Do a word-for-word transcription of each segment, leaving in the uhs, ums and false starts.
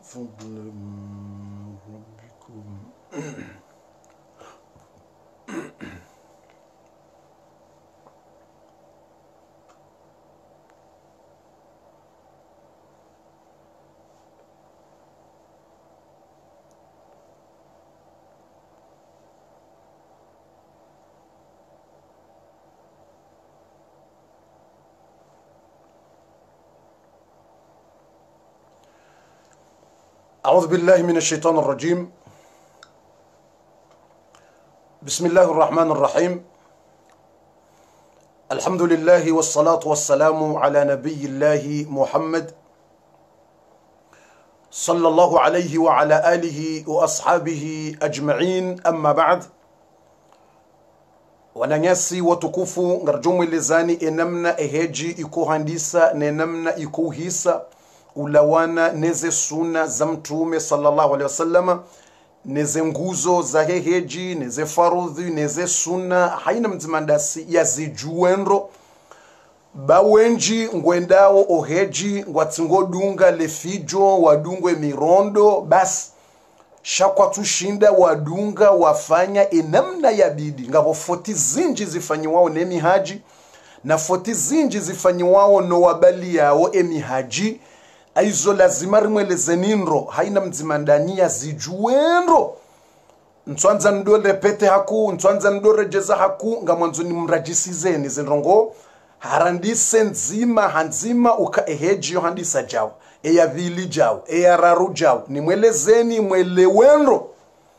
فضل من ربكم. أعوذ بالله من الشيطان الرجيم. بسم الله الرحمن الرحيم. الحمد لله والصلاة والسلام على نبي الله محمد صلى الله عليه وعلى آله وأصحابه أجمعين. أما بعد، wananyasi watukufu ngarjumu ilizani enamna eheji ikuhandisa na enamna ikuhisa ulawana neze suna za mtume sallallahu alaihi wasallam, neze nguzo za heheji, neze farudhi, neze suna haina mzimandasi ya zijuenro bawenji ngwendao oheji ngwatsingodunga lefijo wadungwe mirondo basi shakwa tushinda wadunga wafanya enamna ya bidi ngabo foti zinji zifanyiwao nemi haji na foti zinji zifanyiwao no wabali yao emi haji. Aizo lazima rimweleze ninro haina mzimandani ya zijuenro ntwanza ndo repete haku ntwanza ndo rejeza haku nga mwanzo ni mrajisizeni zinrongo harandise nzima hanzima uka eheji yo handisa jao eya vili jao eya raru jao ni mwelezeni mwelewenro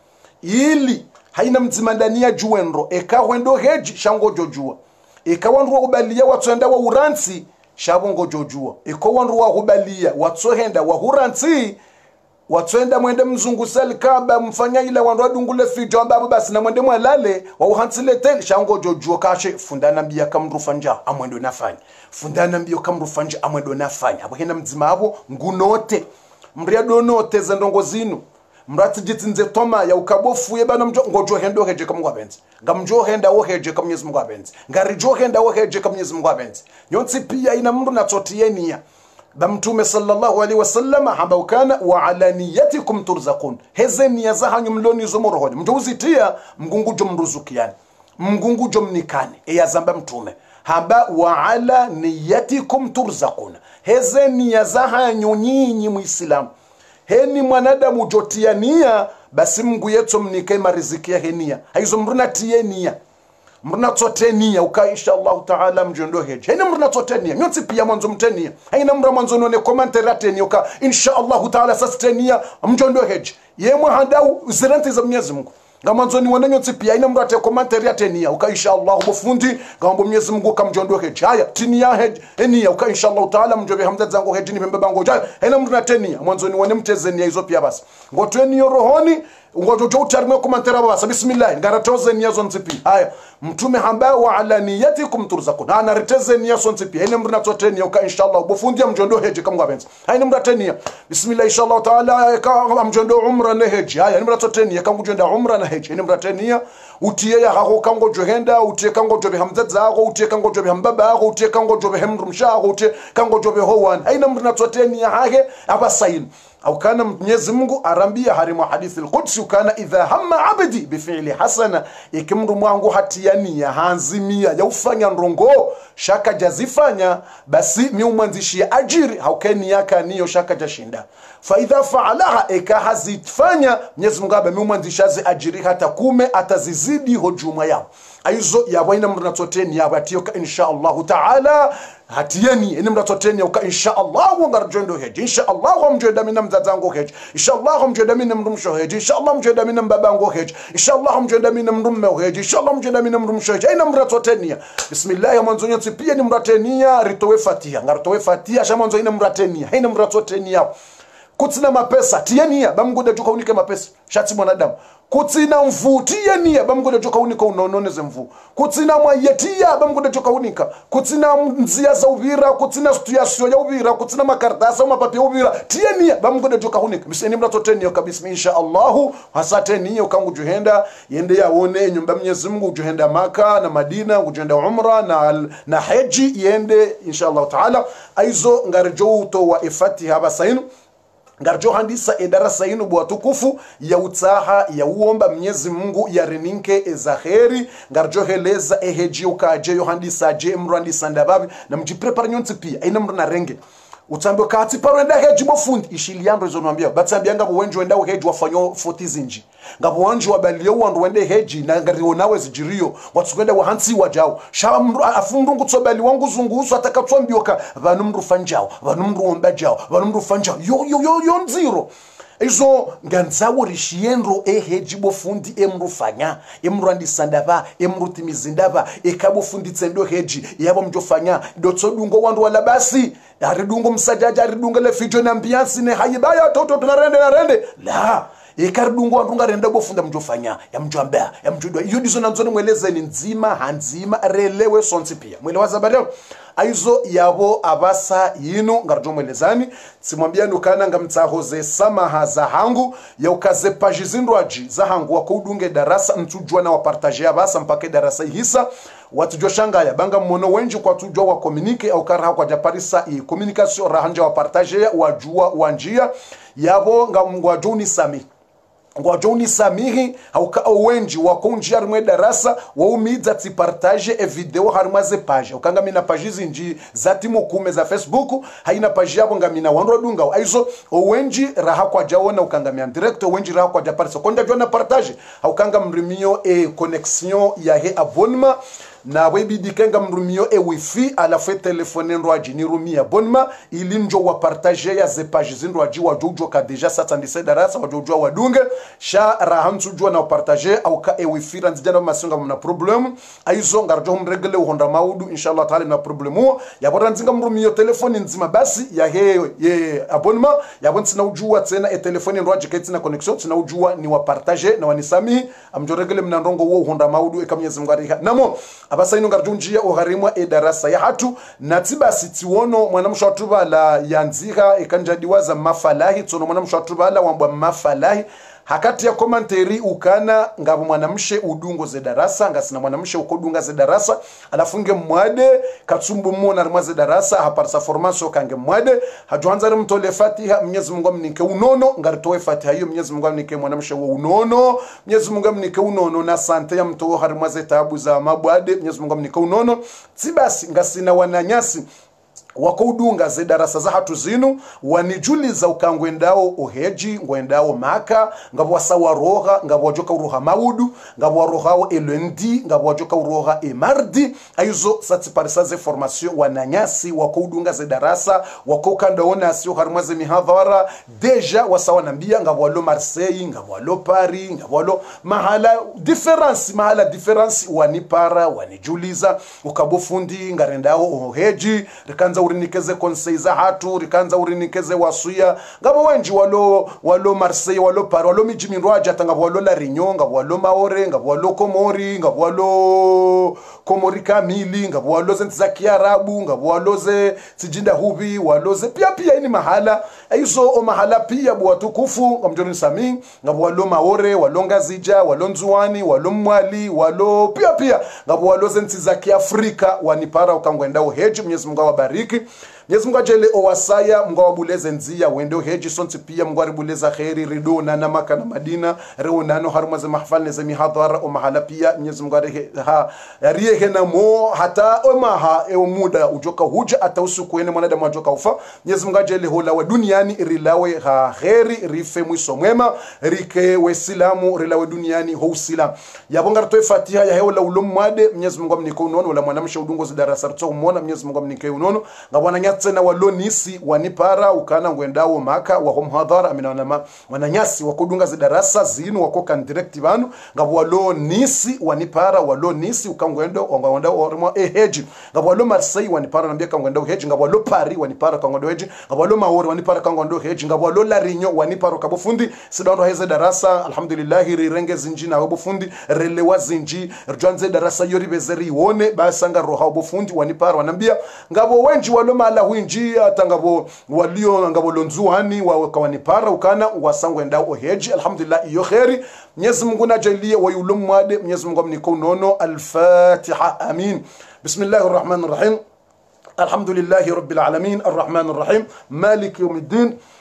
ili haina mzimandani ya juenro eka wendo heji shango jojua eka wanru wa kubalia watuenda wa uransi shabongo jojua iko wanru wa kubalia watsohenda wa huransi watsoenda mwende mzungu selkaba mfanya ila wanru adungule fijo ambapo basi na mwende mwalale wa uhansile tel shango jojua kashe fundana mbia kamrufanja amwendo nafanya fundana mbio kamrufanja amwendo nafanya abo hena mzima abo ngunote mria donote zendongo zinu mrati jitsinze toma ya ukabofu ye bana mjo ngojo hendo heje kamwa benzi ngamjo henda wo heje kamnyezi mwa benzi ngarijo henda wo heje kamnyezi mwa benzi yonsi pia ina mndu na totienia ba mtume sallallahu alaihi wasallam hamba ukana wa alaniyatikum turzaqun hezeni ya zahanyu mloni zomorohoje mtu uzitia mgungu jo mruzukiani mgungu jo mnikane e ya zamba mtume hamba wa alaniyatikum turzaqun hezeni ya zahanyu nyinyi muislamu heni mwanadamu jotiania basi Mungu yetu mnike mariziki ya henia haizo mruna tienia mruna totenia uka inshallah taala mjondo heje heni mruna totenia nyotsi pia mwanzo mtenia haina mra mwanzo none commentaire tenia uka inshallah taala sastenia mjondo heje yemwe handau zirante za Mwenyezi Mungu ngamanzo ni wananyotsi pia ina mrate commentaire ya tenia uka inshallah bufundi ngambo Mwenyezi Mungu kamjondo heje haya tinia heje enia uka inshallah taala mjobe hamza zangu heje ni pembe bango jaya haina mruna tenia mwanzo ni wane mtezenia hizo pia basi ngotweni rohoni ngojojo utarime commentaire baba bismillah ngaratoze niyazo ntsipi haya mtume hamba wa alaniyatikum turzaqun ana riteze niyazo ntsipi ene mrina totenia uka inshallah bufundia mjondo heje kamwa benzi haina mratenia bismillah inshallah taala ka mjondo umra na heje haya mrina totenia kangu jenda umra na heje ene mratenia utie ya hako kango johenda utie kango jobe hamza zako utie kango jobe hambaba yako utie kango jobe hemrumsha utie kango jobe howan haina mrina totenia hage abasain au kana Mwenyezi Mungu arambia harimu hadithi al-Qudsi kana idha hamma abdi bifi'li hasana ikimru mwangu hatiania hanzimia ya ufanya ndongo shaka jazifanya basi miumwanzishia ajiri haukeni yaka niyo shaka jashinda fa idha fa'alaha ikahazifanya Mwenyezi Mungu abe miumwanzishazi ajiri hata kume atazizidi hujuma yao aizo ya waina mratoteni ya batioka insha Allah taala hatieni eni mratoteni uka insha Allah ngarjondo heje insha Allah mjeda mina mzazango heje insha Allah mjeda mina mrumsho heje insha Allah mjeda mina mbabango heje insha Allah mjeda mina mrumme heje insha Allah mjeda mina mrumsho heje ina mratoteni bismillah ya mwanzo nyotsi pia ni mratenia ritowe fatiha ngartowe fatiha sha mwanzo ina mratenia ina mratoteni kutsina mapesa tiania bamgude joka unike mapesa shati mwanadamu kutsina mvu tiania bamgude joka unika unononeze mvu kutsina mwayetia bamgude joka unika kutsina nzia za uvira kutsina stuasio ya uvira kutsina makaratasa mapapi ya uvira tiania bamgude joka unika biseni mratoteni kabisa insha Allah hasateni ukangu juhenda yende yaone nyumba Mwenyezi Mungu juhenda Maka na Madina juhenda umra na na haji yende insha Allah taala aizo ngarjo to wa ifati haba sainu ngarjo handisa edarasa inu bwa tukufu ya utaha ya uomba Mwenyezi Mungu ya reninke ezaheri ngarjo heleza eheji ukaje yo handisa je mru handisa ndababi na mjiprepare nyonti pia ina mru na renge utambio kati parwenda heji bofundi ishiliando izo nwambia batambia ngabo wenji wenda heji wafanyo forty nji ngabo wanji wabalio wandu wende heji na ngariwo nawe zijirio watsugenda wahansi wajao sha mru afundu ngutsobali wangu zungusu atakatwambioka vanu mru fanjao vanu mru ombajao vanu mru fanjao yo yo yo yo nziro izo nganzawo rishienro eheji bofundi emru fanya emru andisandaba emru timizindaba ekabo fundi tsendo heji yabo mjofanya dotsodungo wandu wala basi aridungo msajaja aridungo le fijo na ambiance ne hayibaya toto tunarende na rende la ekardungo wandu ngarenda bofunda mjofanya ya mjambea ya mjudwa iyo dizo nanzoni mweleze ni nzima hanzima relewe sonsi pia mwelewa zabareo aizo yabo abasa yinu ngarjo mwelezani simwambia nukana ngamtsahoze samaha za hangu ya ukaze paji zindwaji za hangu wako udunge darasa ntujua na wapartaje abasa mpake darasa ihisa watujua shangaya banga mwono wenji kwa tujua wa komunike au karaha kwa japarisa i komunikasyon rahanja wapartaje wajua wanjia yabo ngamwajuni sami ngwajoni samihi hauka owenji wakonji harimwe darasa waumidza tipartage e video harimwaze page ukanga mina page zinji zati mukume za Facebook haina page yabo ngamina wandwa dunga aizo owenji raha kwa jaona ukanga mi direct owenji raha kwa japarisa konja jona partage haukanga mrimio e connexion ya he abonnement na webi kenga mrumio e wifi ala fe telefone ndwaji ni rumia bonma ili njo wa partage ya ze page zindwaji wa jojo ka deja satandise darasa wa jojo wa dunge sha rahantu jwa na partage au ka e wifi ranzijana masunga mna problem aizo ngarjo mregle uhonda maudu inshallah taala na problemu ya boranzinga mrumio telefone nzima basi ya he ye abonma ya bonsi na ujua tena e telefone ndwaji keti na connection tena ujua ni wa partage na wanisami amjo regle mna ndongo wo uhonda maudu e kamyezi mngariha namo abasa ino ngarjunjia uharimwa e darasa ya hatu natibasi tiwono mwanamsha watuba la yanzika ekanjadiwaza mafalahi tsono mwanamsha watuba la wambwa mafalahi hakati ya komanteri ukana ngabo mwanamshe udungo ze darasa ngasina mwanamshe ukodunga ze darasa alafunge mwade katsumbu mona rimwa ze darasa haparsa formation kange mwade hajuanza mtole fatiha Mwenyezi Mungu amnike unono ngaritoe fatiha hiyo Mwenyezi Mungu amnike mwanamshe wa unono Mwenyezi Mungu amnike unono na sante ya mtoho harimwa ze tabu za mabwade Mwenyezi Mungu amnike unono tibasi ngasina wananyasi wako udunga ze darasa za hatu zinu wanijuliza ukangwendao uheji ngwendao maka ngabo wasawa roha ngabo wajoka uroha maudu ngabo warohao elendi ngabo wajoka uroha emardi aizo satiparisa ze formation wananyasi wako udunga ze darasa wako kandaona asio harimwaze mihadhara deja wasawa nambia ngabo walo Marseille ngabo walo Paris ngabo walo mahala difference mahala difference wanipara wanijuliza ukabofundi ngarendao uheji rikanza urinikeze konseiza hatu rikanza urinikeze wasuya ngabo wenji walo walo Marseille walo Paris walo mijimi ndwaje atangabo walo La Réunion ngabo walo Maore ngabo walo Komori ngabo walo Komori kamili ngabo walo ze za Kiarabu ngabo walo ze sijinda hubi walo ze pia pia ini mahala aizo o mahala pia bwa tukufu ngamjoni sami ngabo walo Maore walo Ngazija walo Nzuani walo Mwali walo pia pia ngabo walo ze za Kiafrika wanipara ukangwenda uheji Mwenyezi Mungu awabariki Mwenyezi Mungu ajele owasaya Mungu awabuleze nzia wendo heji sonti pia Mungu aribuleza khairi ridona na Maka na Madina reunano haruma za mahfal na za mihadhara o mahala pia Mwenyezi Mungu ha ariye na mo hata o maha e muda ujoka huja ata usiku ene mwanadamu ajoka ufa Mwenyezi Mungu ajele hola wa duniani rilawe ha khairi rife mwiso mwema rike wesilamu rilawe duniani ho usila yabonga ratoe fatiha ya heola ulumwade Mwenyezi Mungu amniko unono wala mwanamsha udungo za darasa rto umona Mwenyezi Mungu amnike unono ngabwana nyatsena walonisi wanipara ukana ngwendao Maka wa homhadhara amina wanama wananyasi wakudunga za darasa zinu wakoka direct banu ngabo walonisi wanipara walonisi ukangwendo ngwendao orimo eheji ngabo walo Marseille wanipara nambia kangwendao heji ngabo walo Paris wanipara kangwendao heji ngabo walo Maore wanipara kangwendao heji ngabo walo La Réunion wanipara kabofundi sidando heze darasa alhamdulillah rirenge zinji na bofundi relewa zinji rjanze darasa yori bezeri wone basanga roha bofundi wanipara wanambia ngabo wenji walo mala huinji atangabo walio ngabo lonzuani wa kawanipara ukana wasangwenda oheji alhamdulillah iyo khairi Mwenyezi Mungu najalie wayulum mwade Mwenyezi Mungu amniko nono al-Fatiha amin bismillahir rahmanir rahim alhamdulillahi rabbil alamin arrahmanir rahim maliki yawmiddin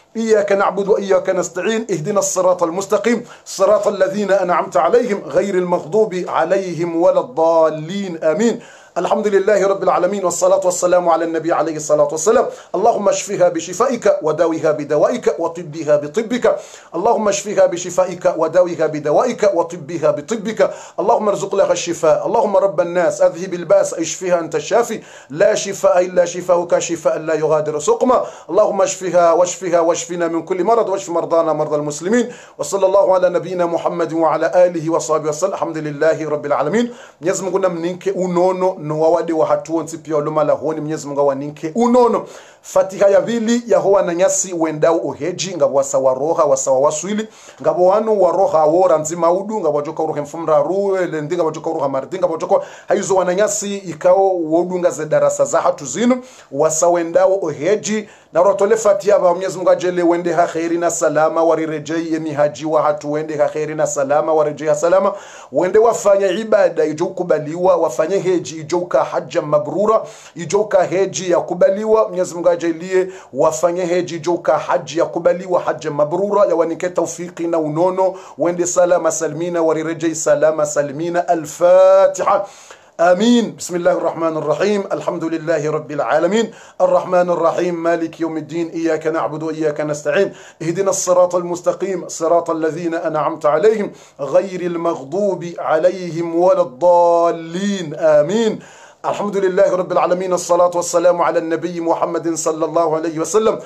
إياك نعبد وإياك نستعين اهدنا الصراط المستقيم صراط الذين أنعمت عليهم غير المغضوب عليهم ولا الضالين آمين. الحمد لله رب العالمين والصلاة والسلام على النبي عليه الصلاة والسلام. اللهم اشفها بشفائك وداوها بدوائك وطبها بطبك. اللهم اشفها بشفائك وداوها بدوائك وطبها بطبك. اللهم ارزق لها الشفاء. اللهم رب الناس اذهب الباس اشفها انت الشافي لا شفاء الا شفاؤك شفاء لا يغادر سقما. اللهم اشفها واشفها واشفنا من كل مرض واشف مرضانا مرضى المسلمين. وصلى الله على نبينا محمد وعلى اله وصحبه وسلم. الحمد لله رب العالمين. Mwenyezi Mungu namninke unono no wawade wa hatuo ntipi ya luma la honi. Mwenyezi Mungu waninke unono. Fatiha ya vili ya hoa na nyasi wendao oheji ngabo wasawa roha wasawa waswili ngabo wanu wa roha wora nzima udu ngabo joka uruhe mfumra ruwe lendi ngabo joka uruha mardi ngabo joka hayuzo wananyasi ikao wodu ngaze darasa za hatu zinu wasawendao oheji na rotole Fatiha wa Mwenyezi Mungu ajele wende ha khairi na salama warirejei emihaji wa hatu wende ha khairi na salama warejei ha salama wende wafanya ibada ijo kubaliwa wafanye heji ijo ka hajja mabrura ijo ka heji ya kubaliwa. Mwenyezi Mungu ajalie wafanye heji joka haji ya kubaliwa hajja mabrura ya wanike tawfiki na unono wende salama salmina warirejei salama salmina. Al-Fatiha. آمين. بسم الله الرحمن الرحيم. الحمد لله رب العالمين الرحمن الرحيم مالك يوم الدين إياك نعبد وإياك نستعين اهدنا الصراط المستقيم صراط الذين أنعمت عليهم غير المغضوب عليهم ولا الضالين آمين. الحمد لله رب العالمين الصلاة والسلام على النبي محمد صلى الله عليه وسلم.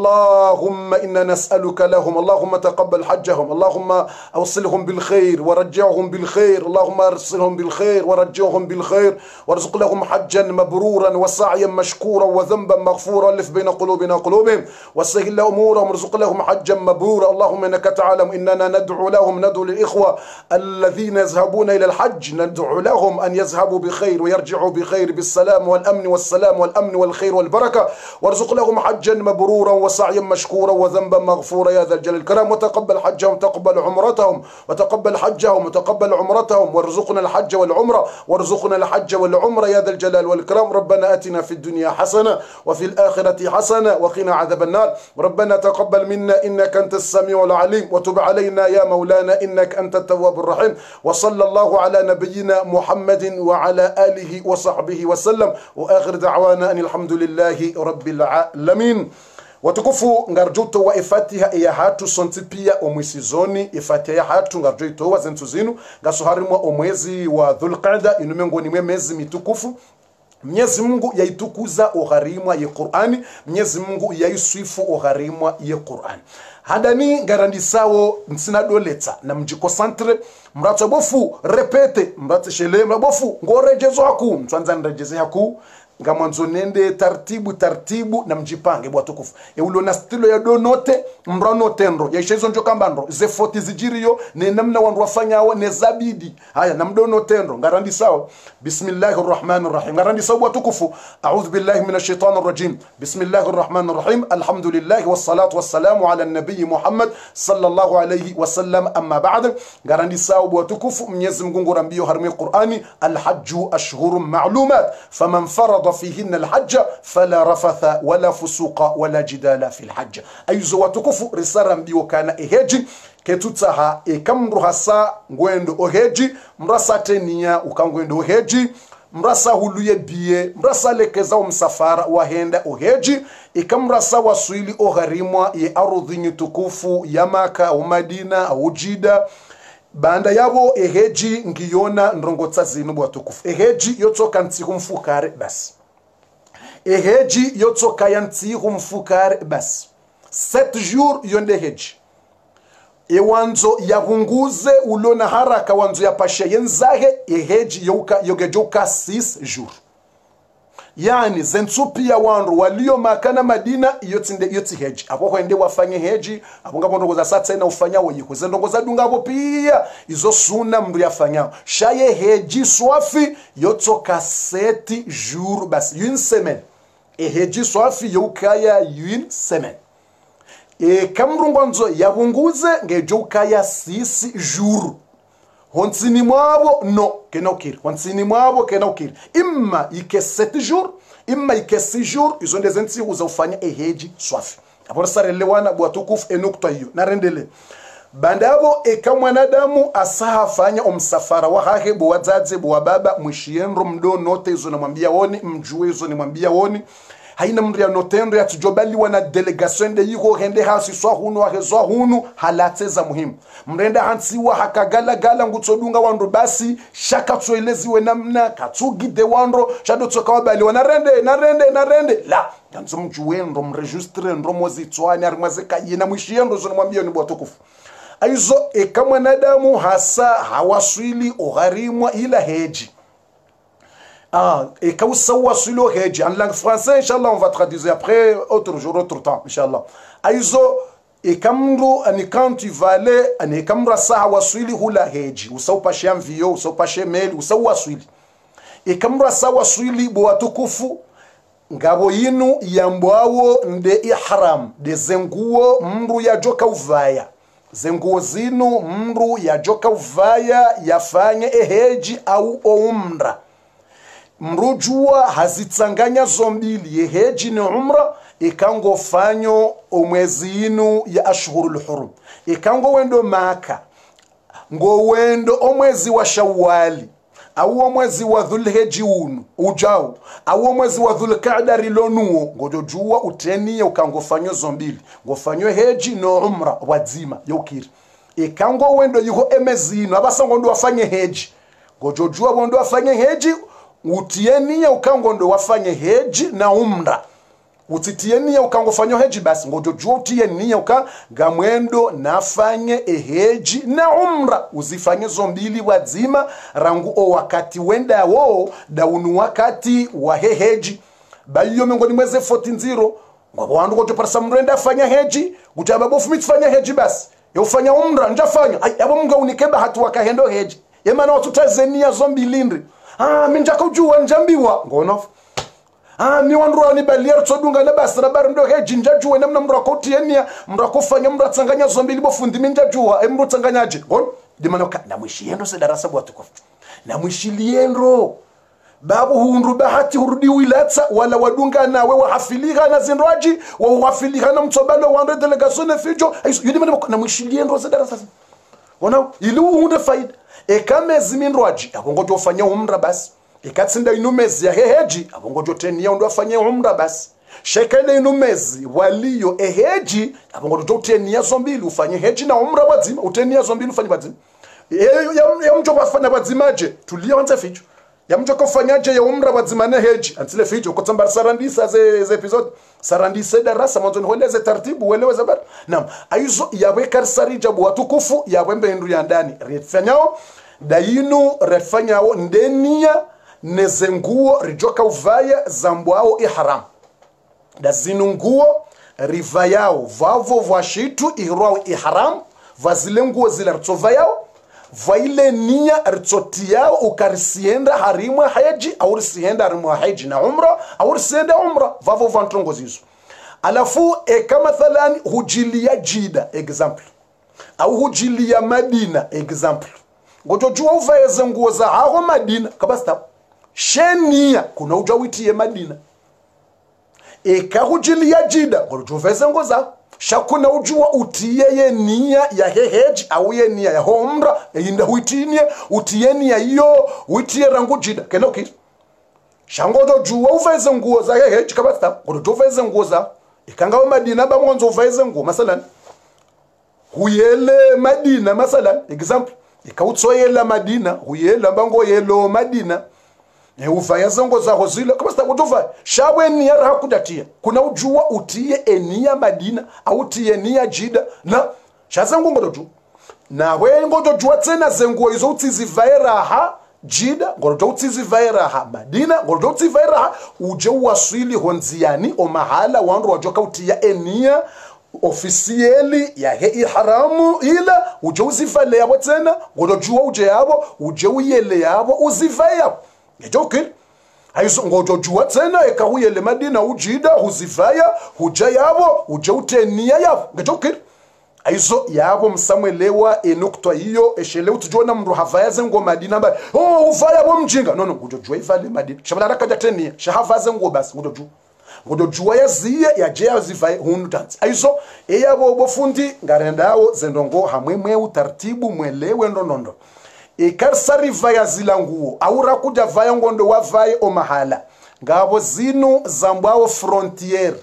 اللهم إنا نسألك لهم اللهم تقبل حجهم اللهم أوصلهم بالخير ورجعهم بالخير اللهم أرسلهم بالخير ورجعهم بالخير وارزق لهم حجا مبرورا وسعيا مشكورا وذنبا مغفورا لف بين قلوبنا قلوبهم وسهل أمورهم وارزق لهم حجا مبرورا. اللهم إنك تعلم إننا ندعو لهم ندعو للإخوة الذين يذهبون إلى الحج ندعو لهم أن يذهبوا بخير ويرجعوا بخير بالسلام والأمن والسلام والأمن والخير والبركة وارزق لهم حجا مبرورا وسعيا مشكورا وذنبا مغفورا يا ذا الجلال الكرام. وتقبل حجهم تقبل عمرتهم وتقبل حجهم وتقبل عمرتهم وارزقنا الحج والعمرة وارزقنا الحج والعمرة يا ذا الجلال والكرام. ربنا آتنا في الدنيا حسنة وفي الآخرة حسنة وقنا عذاب النار. ربنا تقبل منا إنك أنت السميع العليم وتب علينا يا مولانا إنك أنت التواب الرحيم. وصلى الله على نبينا محمد وعلى آله وصحبه وسلم وآخر دعوانا أن الحمد لله رب العالمين. Watukufu ngarjuto wa ifatiha ya hatu sontipia omwisizoni ifatiha ya hatu ngarjuto wa zentuzinu ngasuharimwa omwezi wa Dhulqa'da inumengo ni mwezi mitukufu. Mwenyezi Mungu yaitukuza ogharimwa ye Qur'ani. Mwenyezi Mungu yaiswifu ogharimwa ye Qur'ani. Hadani ngarandisawo nsina doleta na mjiko santre mrato bofu repete mrato shele mrabofu ngorejezo haku mtwanza nrejeze haku ngamanzo nende tartibu tartibu na mjipange bwa tukufu e ulo na stilo ya donote mrano tendo ya ishezo njo kambandro ze foti zijiriyo ne namna wandu wafanyawo ne zabidi haya na mdono tendo ngarandi sawa. Bismillahir Rahmanir Rahim ngarandi sawa bwa tukufu. A'udhu billahi minash shaitanir rajim. Bismillahir Rahmanir Rahim. Alhamdulillah wassalatu wassalamu ala nabiy Muhammad sallallahu alayhi wasallam. Amma ba'd ngarandi sawa bwa tukufu. Mwenyezi Mungu ngorambio harimi Qur'ani al-hajju ashhurun ma'lumat faman farada فيهن الحج فلا رفث ولا فسوق ولا جدال في الحج. أيزو واتكفو رسالة مبيو كان إهجي كتوتها إكام رهسا ngwendo oheji mrasa tenia ukangwendo oheji mrasa huluye biye mrasa lekeza umsafara wahenda oheji ikamrasa waswili ogharimwa ye arudhi nyutukufu ya Maka au Madina au Jida banda yabo eheji ngiyona ndrongotsa zinu bwa tukufu. Eheji yotoka ntihu mfukare basi. Eheji yotoka yantihu mfukare basi. Set jours yonde heji. Ewanzo yahunguze ulona haraka wanzo ya pasha yenzahe eheji yoka yogejoka six jours. Yani zentupi ya wanru walio makana Madina yotinde yoti heji apo kwende wafanye heji apo ngabo ndongoza satsa na ufanya woyiko zendongoza dungabo pia izo suna mbu yafanya shaye heji swafi yotoka sept jours bas une semaine e heji swafi yokaya une semaine e kamrungonzo yabunguze ngejokaya six jours. Honsini mwabo no kenokiri honsini mwabo kenokiri imma ike sept jours imma ike six jours izo ndezenti uza ufanya eheji swafi hapo sarelewana bwa tukufu enukta hiyo narendele bandabo eka mwanadamu asahafanya omsafara wa hahe bwa wazazi bwa baba mwishienro mdo note izo namwambia woni mjue izo nimwambia woni haina mria notendo ya tujobali wana delegation de yiko hende hasi swa hunu wa hezwa hunu halateza muhimu mrenda hansiwa hakagala gala ngutsodunga wandu basi shaka tsoeleziwe namna katsugide wandu shado tsoka wabali wana rende na rende na rende la kanzo mjuendo mregistre ndo mozi tswani arimwaze kayina mwishiendo zo namwambia ni bwatukufu aizo eka mwanadamu hasa hawaswili ogharimwa ila heji. Ah, et quand vous savez le hedge en langue française, Inch'Allah, on va traduire après, autre jour, autre temps, Inch'Allah. Aizo, et quand tu vas aller, et quand tu vas waswili hula hedge, ou sa pas chez envio, ou sa pas chez mail, ou sa waswili. Et quand tu vas waswili boatukufu, ngabo yinu yambwao nde ihram, de zenguo mru ya joka uvaya. Zenguo zinu mru ya joka uvaya yafanye eheji au umra. Mrujua hazitsanganya zombili yeheji ni umra ikango fanyo omwezi inu ya ashhurul hurum ikango wendo maka ngo wendo omwezi wa shawali au omwezi wa dhulheji unu ujao au omwezi wa dhulqa'da rilonuo ngojojua utenia ukango fanyo zombili ngo fanyo heji no umra wazima yokiri ikango wendo yuko emezi inu abasango ndo afanye heji ngojojua bondo afanye heji utienia ukango ndo wafanye heji na umra utitienia ukango fanyo heji basi ngojojua utienia uka gamwendo nafanye eheji na umra uzifanye zombili wazima rangu o wakati wenda wo daunu wakati wa heji bayo mengoni mweze arobaini ngabo wandu gojo parasa mrenda fanya heji gutaba bofu mitfanya heji basi yofanya umra njafanya ay abo mga unikeba hatu wakahendo heji yemana watu Tanzania zombili ndri ah minja kujua njambiwa ngono ah mi wandu ni balier tsodunga na basra bar ndo heji njajua namna mrako tienia mrako fanya mratsanganya zombili bofundi minja jua emro tsanganyaje ngono dimano na mwishiendo se darasa bwatuko na mwishiliendo babu hundu bahati hurudi wilatsa wala wadunga nawe wahafiliga na zinroaji wa wahafiliga na mtsobalo wande delegation fijo yudimano na mwishiliendo se darasa wana ilu hunde faida ekamezi minroaji akongojo fanya umra basi ikatsinda inumezi ya heheji akongojo tenia ndo afanye umra basi shekele inumezi waliyo eheji akongojo tenia zombili ufanye heji na umra wazima utenia zombili ufanye wazima ya, ya mjo wafanya wazimaje tulianza ficho ya mjo kufanyaje ya umra wazima na heji antile ficho kutamba sarandisa ze, ze episode sarandisa darasa mwanzo niholeze taratibu uelewe zabar naam aizo yawe karsarija bwatukufu yawe mbendu ya ndani refanyao dainu refanyao ndenia nezenguo rijoka uvaya zambwao ihram dazinu nguo rivayao vavo vashitu ihroao ihram vazile nguo zile ritsovayao vaile nia ritsotiao ukarisienda harimwa haji au risienda harimwa haji na umra au risienda umra vavo vantrongo zizo alafu eka mathalani hujilia jida example au hujilia madina example ngojojua uvaeze nguo za hao madina kabasta shenia kuna ujawitie madina eka hujilia jida ngojojua uvaeze nguo za shakuna ujua utiye ye nia ya heheji au ye nia ya homra inda huitinie utiye nia iyo huitie rangu jida kena ukiri shangojo jua uvaeze nguo za heheji kabasta ngojojua uvaeze nguo za ikangawa madina ba mwanzo uvaeze nguo masalan huyele madina masalan example ikautsoyela madina huyela bango yelo madina e uvaya zongo za hozilo kama sta kutuva shawe ni yara hakudatia kuna ujua utie enia madina au tie nia jida na shazango ngodoju na we ngodoju tena zengo hizo utizivaira ha jida ngodoju utizivaira ha madina ngodoju utizivaira ha uje waswili honziani o mahala wandu wajoka utia enia ofisieli ya he ihramu ila uje uzivale yabo tena ngodoju uje yabo uje uyele yabo uzivaya ngejokil aizo ngojojua tena ekawuyele madina ujida uzivaya huja yabo uje utenia yabo ngejokil aizo yabo msamwelewa enukta hiyo eshele utujona mru havayaze ngo madina ba oh uvaya bo mjinga no no ngojojua ivale madina shabala rakaja tenia shahavaze ngo basi ngojojua ngodo juwa ya ziye ya jea zivai hunu dance aizo eya bo bofundi ngarendao zendongo hamwemwe utaratibu mwelewe ndonondo ikarsari vaya zilanguo aura kuja vaya ngondo wa vaya o mahala ngabo zinu zambao frontier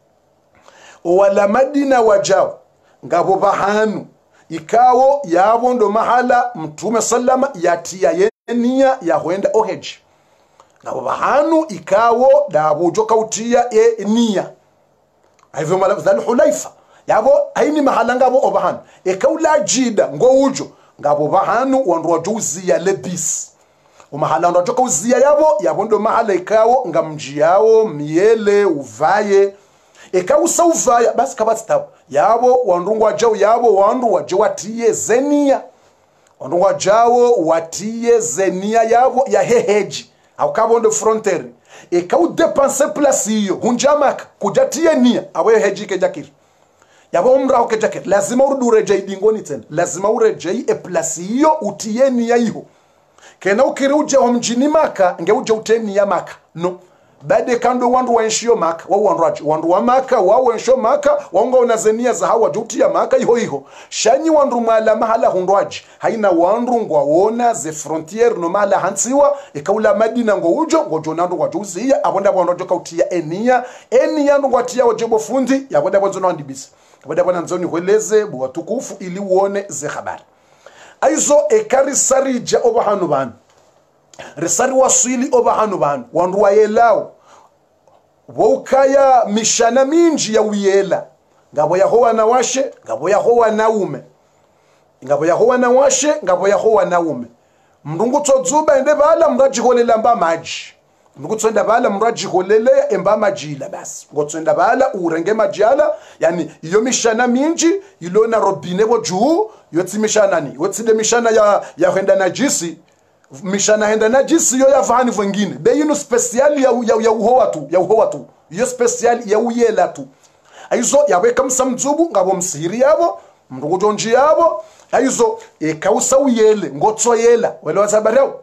wala madina wajao ngabo bahanu ikawo yabo ndo mahala mtume sallama yatia yenia ya huenda oheji ngabo bahanu ikawo dabo joka utia e nia hivyo mala dhal hulaifa yabo haini mahala ngabo obahanu ikaula jida ngo ujo ngabo bahanu wandu juzi ya lebis umahala ndo joka uzia yabo yabo ndo mahala ikawo ngamji yao miele uvaye ekawu sauvaya basi kabati tabo yabo wandungwa jao yabo wandu waje watiye zenia wandungwa jao watiye zenia yabo ya heheji au kabondo frontier ekawu dépenser place hiyo hunjamaka kujatie nia awe heji ke jakir yabo umra ke jakir lazima urudure jai dingoni tena lazima urejei e place hiyo utie nia hiyo kena ukiri uje mjini maka nge uje uteni ya maka no bade kando wandu waenshio maka wa wanraji wandu wa maka wa waenshio maka waunga unazenia za hawa juti ya maka iho iho shanyi wandu mala mahala hundwaji haina wandu ngwaona ze frontier no mala hansiwa ikaula madina ngo ujo ngo jonandu kwa juzi ya abonda wandu joka utia enia enia ndo watia wajebo fundi ya abonda wandu ndibisa abonda wana nzoni hueleze buwa tukufu ili uone ze habari aizo ekari sarija obahanu banu risari wasili obahanu banu wandu wayelao wokaya mishana minji ya uyela ngabo ya hoa na washe ngabo ya hoa na ume ngabo ya hoa na washe ngabo ya hoa na ume mndungu todzuba ende bala mraji holela mba maji mndungu tsenda bala mraji holele emba majila basi ngotsenda bala urenge majala yani iyo mishana minji ilona robine bo juu yotsi mishana ni yotsi de mishana ya ya henda najisi mishana henda najisi yo ya vani vingine be yinu special ya ya, ya uhoa tu ya uhoa tu yo special ya uyela tu aizo yaweka msamzubu ngabo msiri yabo mndugu jonji yabo aizo ekausa uyele ngotso yela wele wasabareo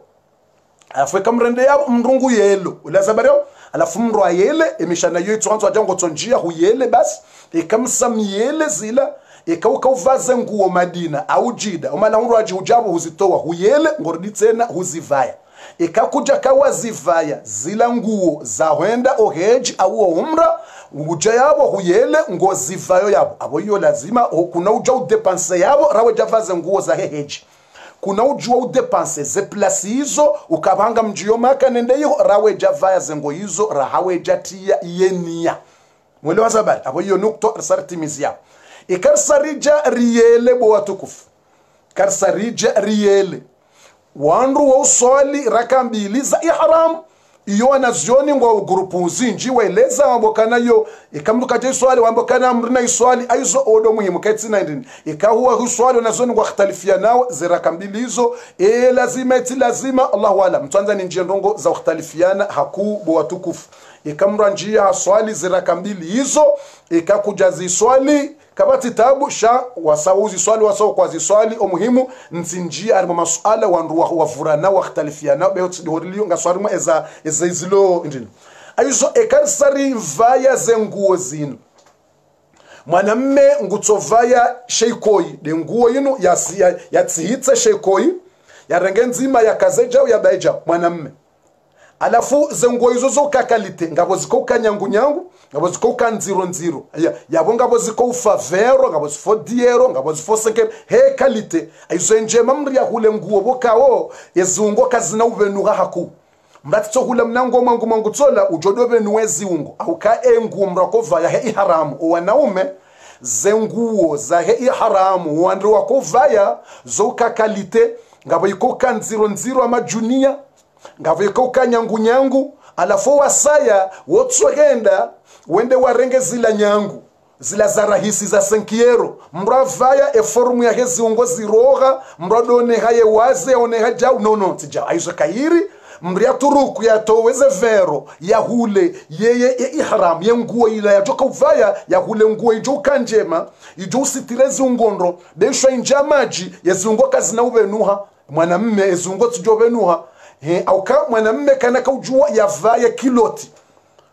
afwe mrende yabo mndungu yelo wele wasabareo alafu mro ayele emishana yo itswanzo ajango tsonjia huyele basi ekamsam yele zila ekauka uvaze nguo madina au jida umala unraji ujabo huzitoa huyele ngordi tena huzivaya ekakuja kawa zivaya zila nguo za hwenda oheji au umra uja yabo huyele ngozivayo yabo abo yo lazima kuna uja udepanse yabo rawe javaze nguo za heheji kuna ujua udepanse ze place hizo ukabanga mjiyo maka nende yo rawe javaya zengo hizo rahawe jatia yenia mwele wazabari abo yo nukto sartimizi yabo ikarsarija riyele bo watukufu karsarija riyele wandu wa uswali raka mbili za ihram iyo anazioni ngwa grupu zinji waeleza wambokana yo ikamduka je swali wambokana amrina iswali aizo odo muhimu kaitsi nineteen ikahuwa uswali anazioni ngwa khtalifia nao ziraka mbili hizo e lazima eti lazima Allahu wala mtwanza ni njia ndongo za khhtalifiana haku bo watukufu ikamra njia swali ziraka mbili hizo ikakuja ziswali kabati tabu sha wasauzi swali wasau kwa ziswali omuhimu nsinjia arimo masuala wandu wavurana wakhtalifiana beotsi horiliyo ngaswari mwa eza eza izilo ndini aizo ekarsari vaya zenguo zinu mwanamme ngutsovaya sheikoi de nguo yinu ya yatsihitsa sheikoi ya rengenzima ya kazeja ya baija mwanamme alafu zenguo hizo zo kakalite ngabo ziko kanyangu nyangu ngabo ziko kanziro nziro ya yabo ngabo ziko favero ngabo zifo diero ngabo zifo senke he kalite aizo nje mamri ya hule nguo bokawo yezungo kazina ubenuga haku mratso hule mnango mangu mangu tsola ujodobe nuwezi ungo au ka engu mrakova ya he iharamu wanaume zenguo za he iharamu wandu wakovaya zo kakalite ngabo iko kanziro nziro ama junia ngavo yako kanyangu nyangu alafu wasaya wotsogenda wende warenge zila nyangu zila za rahisi za senkiero mravaya e formu ya hezi ungo ziroga mradone haye waze one haja no no tija aizo kairi mria turuku ya toweze vero ya hule yeye e ihram ye nguo ila ya joka uvaya ya hule nguo ijo kanjema ijo sitirezi ungondo desho injamaji yezungo kazina ubenuha mwanamme ezungo tujobenuha he au ka mwanamme kana kaujua yavaya kiloti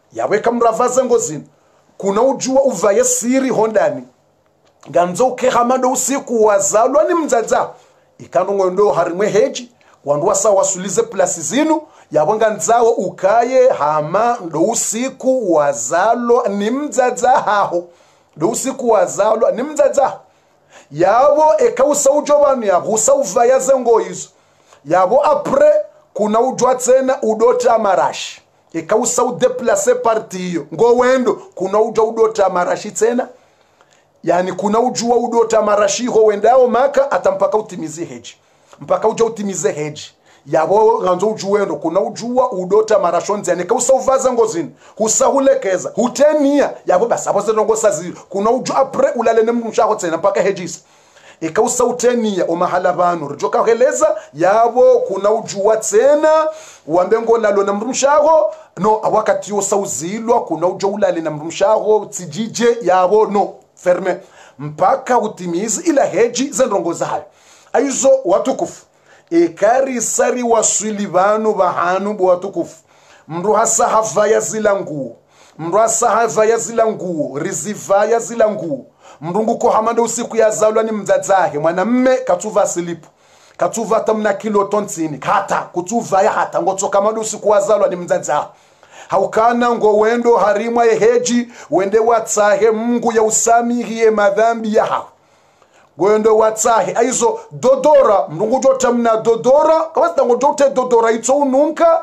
yawe kamravaza ngozini kuna ujua uvaye siri hondani ganzo ukehamado usiku wazalwa ni mzaza ikano ngondo harimwe heji wandu wasa wasulize plasi zinu yabonga nzawo ukaye hama ndo usiku wazalwa ni mzaza haho ndo usiku wazalwa ni mzaza yabo ekausa ujobanu yabo usauva zengo hizo yabo apre kuna ujwa tena udota marashi ekausa udeplace parti hiyo ngo wendo kuna ujwa udota marashi tena yani kuna ujua udota marashi ho wendao maka atampaka utimize heji mpaka uja utimize heji yabo ganzo ujuwendo kuna ujua udota marashonzi yani kausa uvaza ngozini husahulekeza hutenia yabo basa abo zengo sazi kuna ujua apre ulale nemshako tena mpaka hejis ikausa utenia omahala banu rijoka heleza yabo kuna ujua tena wambengo lalo na mrumshago no wakati yo sauzilwa kuna ujua ulale na mrumshago tijije yabo no ferme mpaka utimize ila heji zendrongo zayo aizo watukufu ekari sari waswili banu bahanu bo watukufu mndu hasa havaya zila nguo mndu hasa havaya zila nguo rizivaya zila nguo mrungu ko hamanda usiku ya zalwa ni mzazahe mwanamme katuva silipu katuva tamna kilo tonsini hata kutuva ya hata ngotoka manda usiku wa zalwa ni mzazahe haukana ngo wendo harimwa yeheji wende watsahe Mungu ya usamihiye madhambi ya hao gwendo watsahe aizo dodora mrungu jotamna dodora kawasta ngo jote dodora ito ununka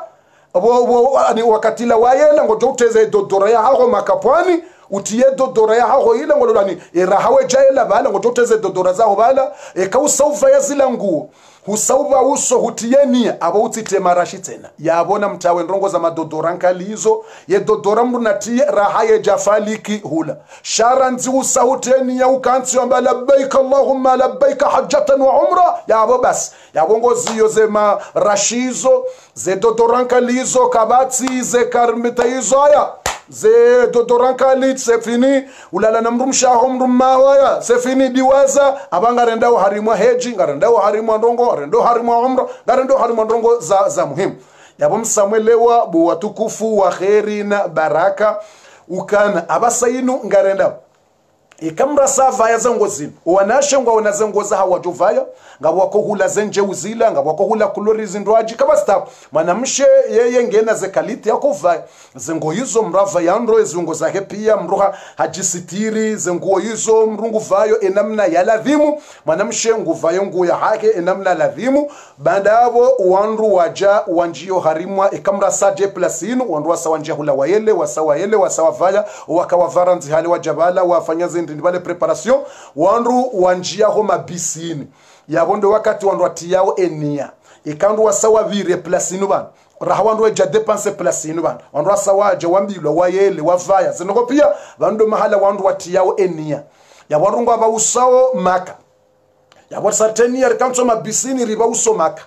ani wakati la wayela ngo jote dodora ya hao makapwani utiye dodora ya hao ile ngolani erahawe jaela bala ngo jote dodora za bala e kausauva ya zila nguo husauva uso hutiyenia abo utite marashi tena yabona mtawe ndongo za madodora nkalizo ye dodora mrunatie rahaye jafaliki hula sharanzi usahuteni ya ukansi wa labbaik Allahumma labbaik hajjatan wa umra yabo bas yabongo ziyo ze marashizo ze dodora nkalizo kabati ze karmitaizo ya ze dodoranka lit se fini ulala na mrumshaho mrumawaya se fini diwaza abanga rendao harimwa heji ngarendao harimwa ndongo rendo harimwa umra ngarendo harimwa ndongo za za muhimu yabo msamwelewa bu watukufu wa khairi na baraka ukana abasainu ngarendao ikamra sava ya zangozini wanashe ngwa wanazangoza hawajuvaya ngabo wako hula zenje uzila ngabo wako hula kulorizi ndwaji kabasta mwanamshe yeye ngena zekaliti yako vaya zengo hizo mrava yandro ezungo zake pia mruha hajisitiri zengo hizo mrungu vayo enamna ya ladhimu mwanamshe nguvayo ngu ya hake enamna ladhimu bandabo wanru waja wanjio harimwa ikamra saje plasinu wanru wasa wanjia hula wayele wasa wayele wasa wavaya wakawavara nzihali wajabala wafanyazi ndi bale preparation wanru wanjia ho mabisini yabondo wakati wandu atiyao enia ikandu wasawa vire plasinu ban rahawandu eja depense plasinu ban wandu wasawa je wambilwa wayele wavaya zinoko pia bandu mahala wandu watiyao enia yabondo ngwa usao maka yabot certainly arikanso mabisini riba uso maka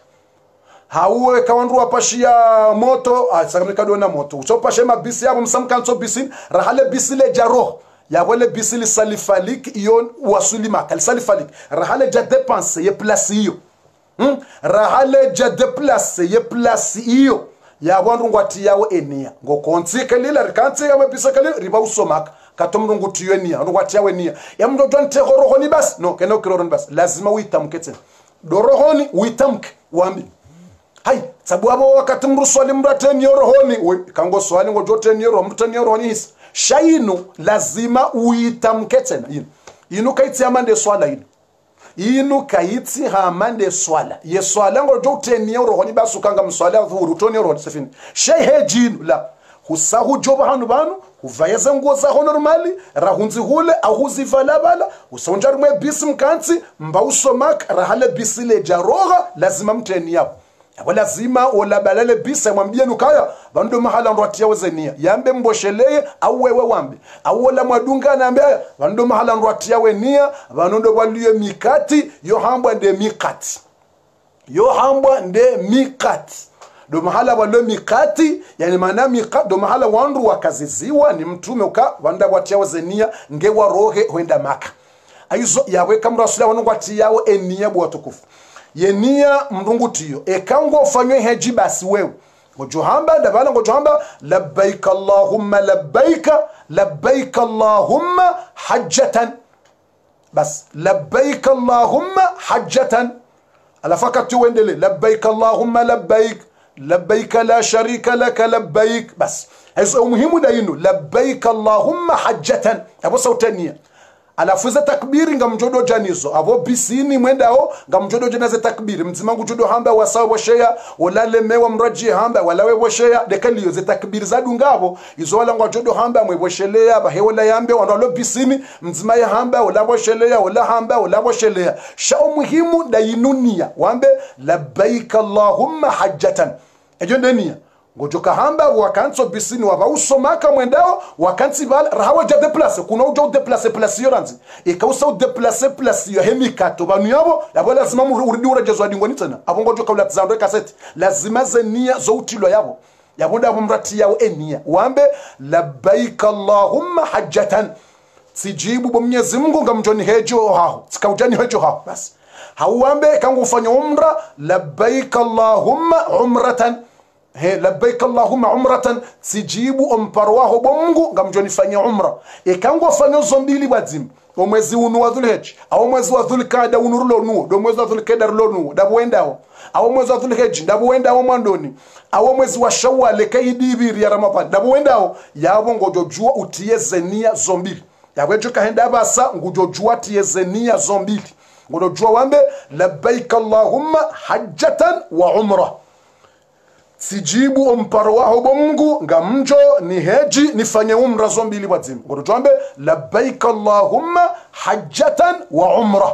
hauwe kawandu wapashia moto asakamika dona moto usopashe mabisi yabo msamkanso bisini rahale bisile jaro yabole bisili salifalik iyon wasuli kal salifalik rahale ja dépense ye place iyo hmm? rahale ja déplace ye place iyo yabondu ngwati yawo enia ngo kontsike lila rikanse ya mabisa kale riba usomaka katomru ngutiyo enia ngwati yawo enia yamdo donte horohoni bas no keno kiroron bas lazima uitamke tena dorohoni uitamke wambi hai sabu abo wakati mruswali mrateni yorohoni kango swali ngo joteni yoro mrateni yorohoni hisi shainu lazima uitamke tena ino ino kaiti amande swala ino ino kaiti hamande swala ye swala ngo joteni yorohoni basukanga mswala dhuru toni yorohoni sefini shay hejinu la husahu joba hanu banu huvayeza nguo za normali rahunzi hule ahuzi valabala usonjari mwe bisi mkanti mba usomak rahale bisi le jaroga lazima mteni yao yabo lazima ola balale bisa mwambie nukaya bando mahala ndo atia wezenia yambe mbosheleye au wewe wambe au wala mwadunga naambe bando mahala ndo atia wenia banondo baliye mikati yo hambwa nde mikati yo hambwa nde mikati do mahala walo mikati yani maana mikati do mahala wandu wakaziziwa ni mtume uka banda watia wezenia ngewa rohe huenda maka aizo yawe kamra rasula wangu atia yao enia bwa tukufu yenia mrungu tiyo ekango ufanywe heji basi wewe ngojohamba dabala ngojohamba labbaik allahumma labbaik labbaik allahumma hajjatan bas labbaik allahumma hajjatan alafaka tuendele labbaik allahumma labbaik labbaik la sharika laka labbaik bas hizo muhimu daino labbaik allahumma hajjatan abo sautania alafuza takbiri ngamjodo janizo abo bisini mwendao ngamjodo janaze takbiri mzimangu jodo hamba wasawa washeya wala lemewa mraji hamba wala we washeya dekaliyo ze takbiri zadu ngabo izo wala ngojodo hamba mwe washelea ba hewa yambe wanalo bisini mzima ya hamba wala washelea wala hamba wala washelea shao muhimu dainunia wambe labbaik allahumma hajjatan ejo ndenia ngojoka hamba wakanso bisini waba usomaka mwendao wakansi bala rahawa ja deplace kuna ujo deplace place yoranzi ikausa deplace place yo hemikato banu yabo yabo lazima uridi urajezwa dingoni tena abo ngojoka ula zando kaseti lazima zenia zo utilo yabo yabo ndabo mrati yao enia wambe labbaik allahumma hajjatan sijibu bo Mwenyezi Mungu ngamjoni hejo hao sikaujani hejo hao basi hauambe kangu ufanya umra labbaik allahumma umratan he labbaik allahumma umratan sijibu omparwaho bongo ngamjoni fanya umra ekango fanya zombili bazim omwezi unu wa dhulhijj au mwezi wa dhulqaada unurulo nuo do mwezi wa dhulqaada rulo nuo dabwendao au mwezi wa dhulhijj dabwendao mwandoni au mwezi wa shawwal kaidibiri ya ramadhan dabwendao yabo ngojojua utiye zenia zombili yabwejo kahenda basa ngojojua tiye zenia zombili ngojojua wambe labbaik allahumma hajjatan wa umra sijibu omparo waho bongo ngamjo ni heji nifanye umra zombili wazimu ngoto tuambe labbaik allahumma hajjatan wa umra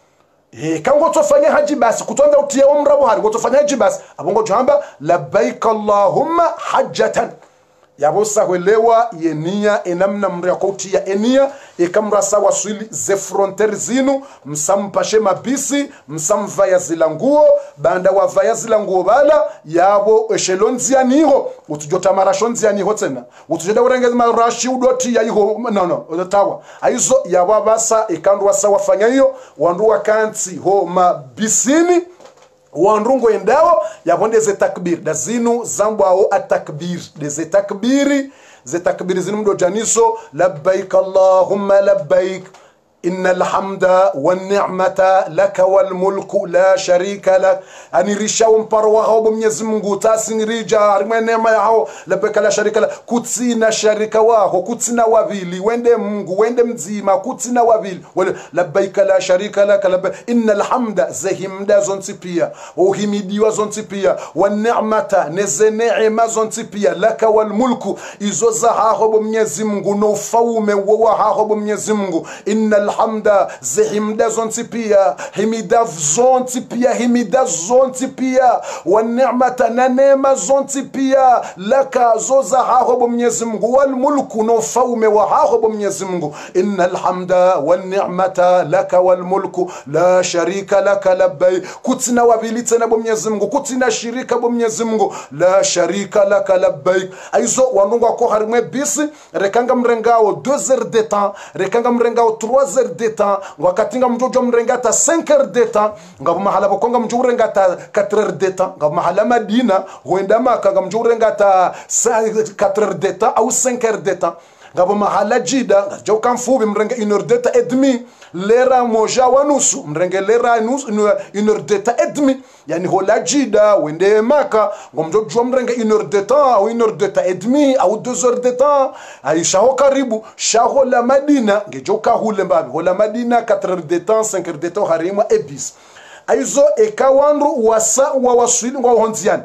e kango tofanya haji basi kutonda utie umra bohari ngoto fanya haji basi abongo tuamba labbaik allahumma hajjatan yabosa kwelewa yenia enamna mria kotia enia ekamra sawa swili ze frontier zinu msampashe mabisi msamvaya zilanguo banda wa vaya zilanguo bala yabo eshelonzia niho utujota marashonzia niho tena utujoda urengeza marashi udoti ya iho no no otawa aizo yabo basa ekandwa sawa fanya hiyo wandu wakanti ho mabisini wanrungo endao yabonde ze takbir dazinu zambo ao atakbir de ze takbiri ze takbiri zinu mdo janiso labbaik allahumma labbaik innal hamda wan ni'mata laka wal mulku la sharika lak ani rishaw mparwa hao Mwenyezi Mungu tasinirija arimwe neema yao labbaik la sharika lak kutsina sharika wako kutsina wabili wende Mungu wende mzima kutsina wabili labbaik la sharika lak labbaik innal hamda zahimda zontipia uhimidiwa zontipia wan ni'mata neze neema zontipia laka wal mulku izo za hao Mwenyezi Mungu no faume wa hao Mwenyezi Mungu innal hamda zihimda zontipia himida zontipia himida zontipia wa ni'mata na neema zontipia laka zoza haho Mwenyezi Mungu wal mulku no faume wa haho Mwenyezi Mungu innal hamda wan ni'mata laka wal mulku la sharika laka labbai kutina wabili tena Mwenyezi Mungu kutina shirika Mwenyezi Mungu la sharika laka labbai aizo wanungu ko harimwe bisi rekanga mrengao deux heures de temps rekanga mrengao trois heures de temps wakatinga mjojo mrengata cinq heures de temps ngabo mahala bokonga mjojo mrengata quatre heures de temps ngabo mahala Madina huenda maka ngabo mjojo mrengata quatre heures de temps au cinq heures de temps ngabo mahala Jida jo kamfubi mrenga une heure de temps et demi lera moja wanusu mrenge lera nusu une heure de temps et demi yani hola Jida wende maka ngomjo jwa mrenge une heure de temps ou une heure de temps et demi ou deux heures de temps aisha ho karibu shaho la Madina ngejo ka hule mbabi hola Madina quatre heures de temps cinq heures de temps harima ebis aizo ekawanru wasa wa waswili ngo honziani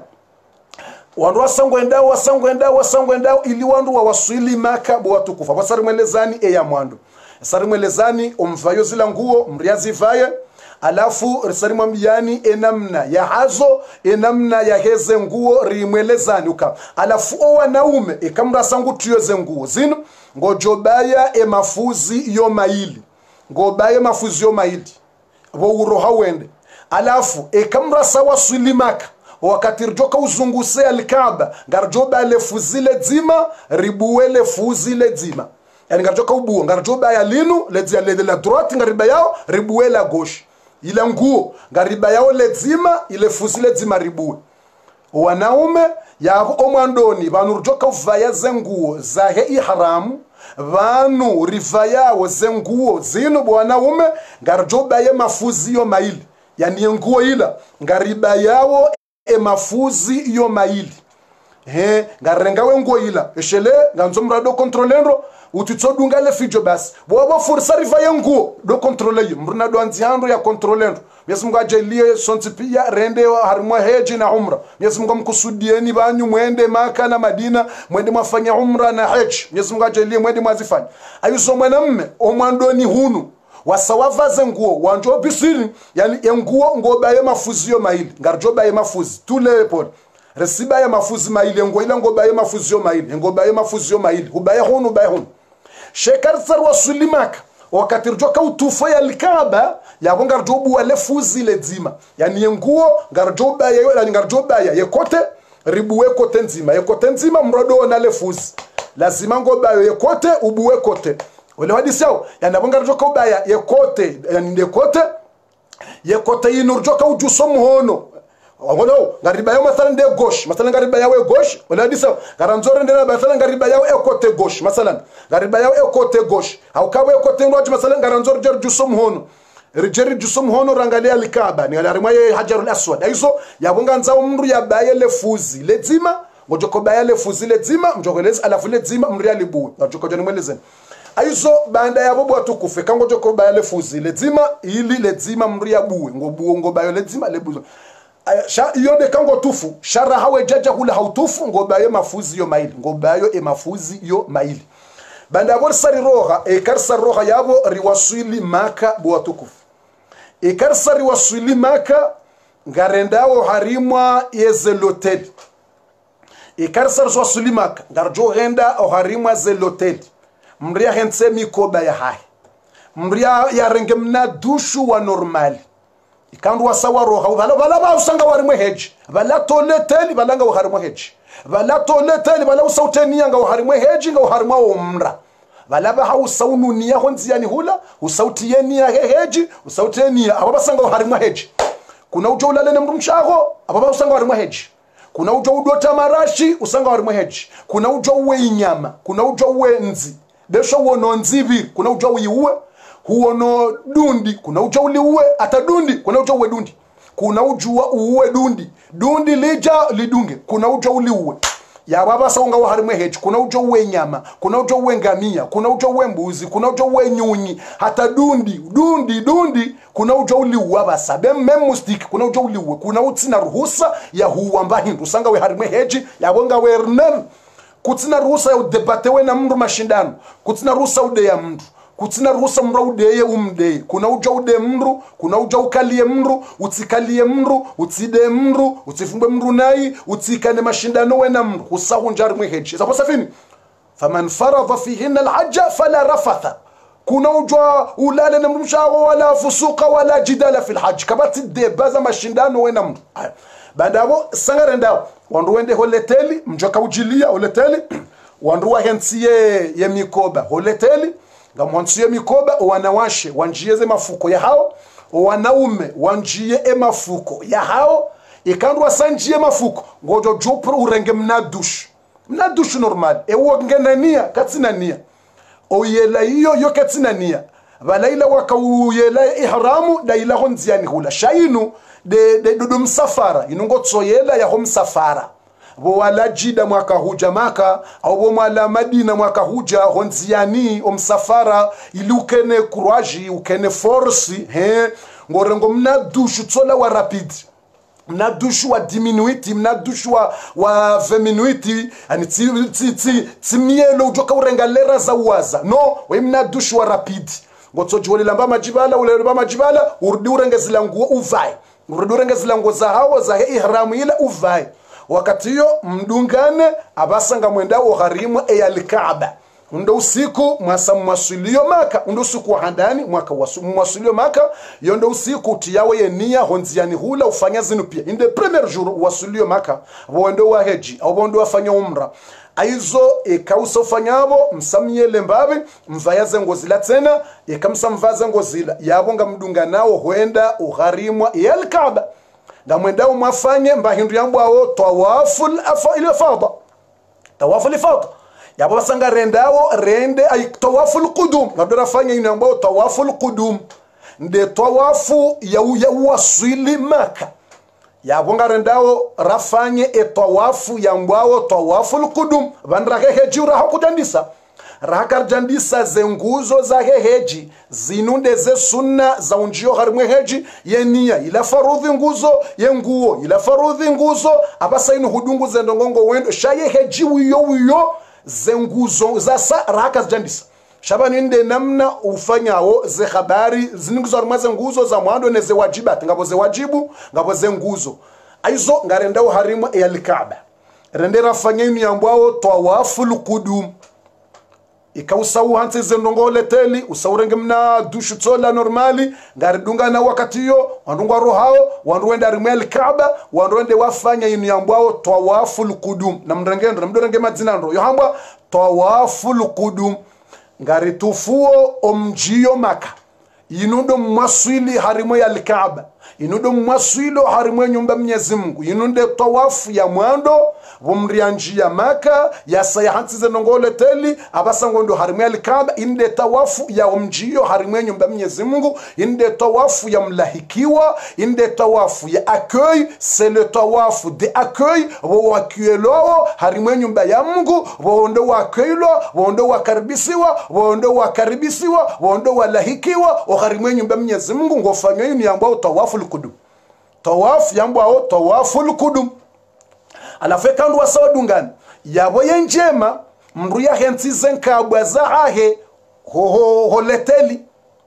wandu wasangwenda wasangwenda wasangwenda ili wandu wa waswili maka bo watukufa basarimwelezani eya mwandu sarimwelezani omvayo zila nguo mriazi vaye alafu risarimwambiani enamna ya hazo enamna ya heze nguo rimwelezani uka alafu o wanaume ekamra sangu tuyoze nguo zinu ngojobaya emafuzi yo maili ngobaya mafuzi yo maili bo uroha wende alafu ekamra sawa swili maka wakati rjoka uzunguse al-Kaaba ngarjoba le fuzile dzima ribuwele fuzile dzima yani ngarjoka ubuo ngarjoba ya linu le dzia le la droite ngariba yao ribuwe la gauche ila nguo ngariba yao le dzima ile fuzile dzima ribuwe wanaume yabo omwandoni banurjoka uvaya zenguo zahe iharamu vanu rivayawo zenguo zino bwanaume ngarjoba ye mafuzi yo maili yani nguo ila ngariba yawo e mafuzi yo maili he ngarenga we nguo ila eshele nganzomrado kontrolendo utitsodunga le fijo basi bobo fursa rivaye nguo do kontrole mruna do anziando ya kontrolendo Mwenyezi Mungu ajalie sonti pia rende harimwa heji na umra. Mwenyezi Mungu mkusudieni banyu mwende Maka na Madina, mwende mwafanya umra na heji. Mwenyezi Mungu ajalie mwende mwazifanya. Ayuso mwanamume omwandoni hunu wasawavaze nguo wanjo bisiri yani nguo ngoba ye mafuzi yo maili ngarjoba ye mafuzi tule pole resiba ye mafuzi maili nguo ila ngoba ye mafuzi yo maili ngoba ye mafuzi yo maili ubaya hunu ubaya hunu shekar sar wasulimaka wakati rjoka utufa ya Kaaba yabo ngarjobu wale fuzi le dzima yani nguo ngarjoba ya yani ngarjoba ya yekote ribuwe kote nzima yekote nzima mrodo na le fuzi lazima ngoba yo yekote ubuwe kote wale hadisi yao yani abo ngarjoka ubaya yekote yani yekote yekote inurjoka ujuso muhono wano ngariba yao mathalan de gauche mathalan ngariba yao gauche wala hadisi garanzore ndena mathalan ngariba yao ekote gauche mathalan ngariba yao ekote gauche au kawe ekote ngoje mathalan garanzore jer juso muhono rijeri juso muhono rangalia Al-Kaaba ni alarima ye Hajarul Aswad aizo yabonga nzao mndu ya baye le fuzi lezima ngojoko baye le fuzi lezima mjokolezi alafu lezima mri alibu ngojoko jani mwelezeni aizo banda yabo bwatukufe kango joko baye le fuzi lezima ili lezima mri abuwe ngobuo ngobayo lezima lebuzo sha yode kango tufu shara hawe jaja hula hautufu ngobayo mafuzi yo maili ngobayo e mafuzi yo maili banda yabo sari roha e karsa roha yabo riwasili Maka bwatukufu e karsa riwasili Maka ngarendao harimwa yezelotel e karsa riwasili Maka ngarjo renda o harimwa zelotel mria hense mikoba ya hai mria ya rengemna dushu wa normali ikandu wasawa roha bala bala ba usanga warimwe heji bala toleteli balanga warimwe heji bala toleteli bala usauteni yanga warimwe heji nga warimwa umra bala ba hausaunu niya honziani hula usautiyeni ya heji usauteni aba basanga warimwe heji kuna ujo ulale ne mrumshago aba usanga warimwe heji kuna ujo udota marashi usanga warimwe heji kuna ujo uwe inyama kuna ujo uwe nzi desho wono nzibi kuna ujo uwe huono dundi kuna uja uliwe ata dundi kuna uja uwe dundi kuna ujua uwe dundi dundi lija lidunge kuna uja uliwe ya baba saunga wa harimwe heji kuna uja uwe nyama kuna uja uwe ngamia kuna uja uwe mbuzi kuna uja uwe nyunyi hata dundi dundi dundi kuna uja uliwe basa bem mustik kuna uja uliwe kuna utsina ruhusa ya huwa mbahindu usanga we harimwe heji ya bonga wernen kutsina ruhusa ya udebate we na mndu mashindano kutsina ruhusa ude ya mndu kutsina ruhusa mra udeye umdeye kuna uja ude mru kuna uja ukalie mru utikalie mru utside mru utsifumbe mru nai utsikane mashindano we na mru usahu njari mweheji sapo safini faman faradha fihinna alhajja fala rafatha kuna uja ulale na mrushago wala fusuqa wala jidala fil hajj kabati de baza mashindano we na mru bandabo sangarendao wandu wende holeteli mjoka ujilia holeteli wandu wa hensiye ye mikoba holeteli ngamwansiye mikoba wanawashe wanjieze mafuko ya hao wanaume wanjie e mafuko ya hao ikandu wasanjie mafuko ngojo jopro urenge mnadush mnadush normal e wongenania katsinania oyela iyo yo katsinania balaila wakauyela ihramu daila honziani hula shainu de de dudum safara inungo tsoyela ya hom safara bo wala jida mwaka huja Maka au bo mwala Madina mwaka huja honziani omsafara ilukene courage ukene force he ngorengo mna dushu tsola wa rapid mna dushu wa diminuiti mna dushu wa wa feminuiti ani ti ti ti timielo ujoka urenga lera za uwaza no we mna dushu wa rapid ngotso jwole lamba majibala ule lamba majibala urudi urengezila nguo uvai urudi urengezila nguo za hawo za ihramu ila uvai wakati hiyo mdungane abasanga mwenda ugharimu ya Al-Kaaba ndo usiku mwasa mwasulio Maka ndo usiku wa handani mwaka mwasulio Maka yondo usiku tiyawe ye nia honziani hula ufanya zinu pia inde premier jour wasulio Maka wendo wa heji au wendo wafanya umra aizo ekausa ufanyabo msamiele mbabe mvayaze ngozila tena ekamsa mvaza ngozila yabonga mdunga nao huenda ugharimu ya Al-Kaaba ngamwenda umafanye mbahindu yambo awo tawaful afa ile fadha tawaful fadha yabo basanga rendawo rende ay tawaful qudum ngabdora fanye ino yambo tawaful qudum nde tawafu ya ya wasili maka yabo ngarendawo rafanye e tawafu yambo tawaful qudum bandra hejura hakutandisa rahakar jandisa zenguzo za heji zinunde ze sunna za unjio harimwe heji yenia ila farudhi nguzo yenguo ila farudhi nguzo abasa inu hudungu zendongongo wendo shaye heji wiyo wiyo zenguzo za sa rahakar jandisa shabani nde namna ufanyawo ze habari zininguzo harimwe zenguzo za mwando ne ze wajibat ngabo ze wajibu ngabo ze nguzo aizo ngarendawo harimwe ya likaba rendera fanyeni yambwao tawaful qudum ikausawu hanse zendongole teli usaurenge mna dushu tola normali ngaridunga na wakati yo wandunga rohao wanduenda rimel kaaba wanduende wafanya inu yambwao tawaful qudum na mrengendo na mdorenge madzina ndo yohambwa tawaful qudum ngaritufuo omjio maka inundo mwaswili harimo ya likaaba inundo mwaswilo harimo nyumba Mwenyezi Mungu inunde tawafu ya mwando vumrianjia maka ya sayahansi zenongole teli abasango ndo harimo ya likaaba inde tawafu ya omjio harimo nyumba Mwenyezi Mungu inde tawafu ya mlahikiwa inde tawafu ya accueil c'est le tawafu de accueil wo wakielo harimo nyumba ya Mungu wo ndo wakielo wo ndo wakaribisiwa wo ndo wakaribisiwa wo ndo walahikiwa o harimo nyumba Mwenyezi Mungu ngofanya yini ambao tawafu qudum tawaf yambao tawafu qudum alafeka ndo wasadungani yabo yenjema mru ya henti zenkabwa zahe ho ho holeteli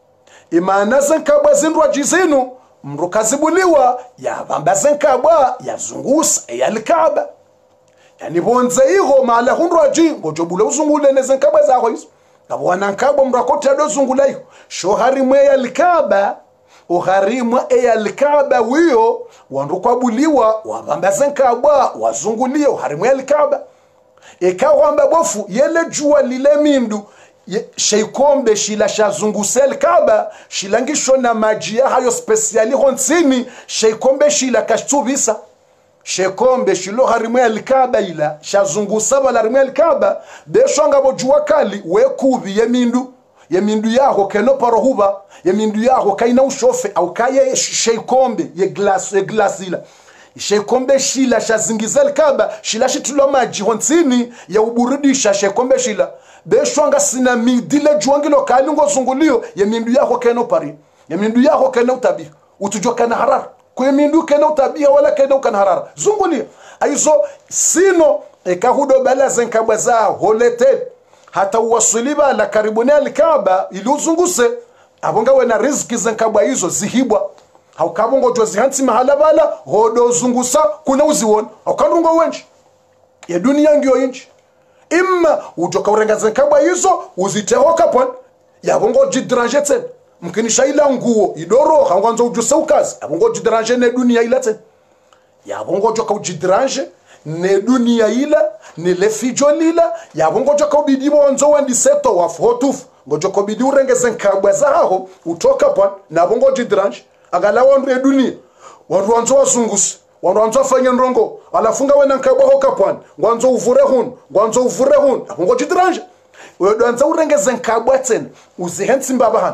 imana zenkabwa zindwa jizinu mru kazibuliwa yabamba zenkabwa yazungusa yalikaba yani bonze iho mala hundraji ngojobula uzungule nezenkabwa zaho hizo ngabo wanankabwa mrakoti adozungula iho sho harimwe yalikaba uharimwa eya likaba wiyo wanrukwabuliwa wabambazenkabwa wazungulie uharimwa ya likaba ikawamba bofu yele jua lile mindu ye, sheikombe shila shazunguse likaba shilangisho na majia hayo speciali honsini sheikombe shila kashtubisa shekombe shilo harimwa ya likaba ila shazungusa bala harimwa ya likaba beshonga bojua kali wekubi ye mindu ye mindu yaho keno parohuba ye mindu yaho kaina ushofe au kaye sheikombe ye glass ye glass ila sheikombe shila shazingiza likaba shila shitulo maji honsini ya uburudisha sheikombe shila beshwanga sina midile juangilo kali ngozungulio ye mindu yaho keno pari ye mindu yaho keno utabi utujoka na harara kwa mindu keno utabia wala keno kana harara zungulia aizo sino ekahudo bala zenkabwa za holete hata uwasuliba la karibuni alikaba iluzunguse abonga wena riziki zenkabwa hizo zihibwa haukabongo jo zihanti mahala bala hodo zungusa kuna uziwona haukandungo wenji ya dunia ngio inchi imma ujoka urenga zenkabwa hizo uzitehoka pon yabongo jidranger tena mkinisha ila nguo idoro hanganzo ujuse ukazi abongo jidranger ne dunia ila tena yabongo joka ujidranger ne dunia ila ne lefijo lila yabongo joka ubidi bonzo wandi seto wa fotufu ngojo ko bidi urengeze nkabwa zaho utoka pon na bongo jidranger agala wandu e dunia wandu wanzo wazungusi wandu wanzo afanye ndongo alafunga wena nkabwa hoka pon ngwanzo uvure hun ngwanzo uvure hun bongo jidranger wedo anza urengeze nkabwa tena uzihensi mbabahan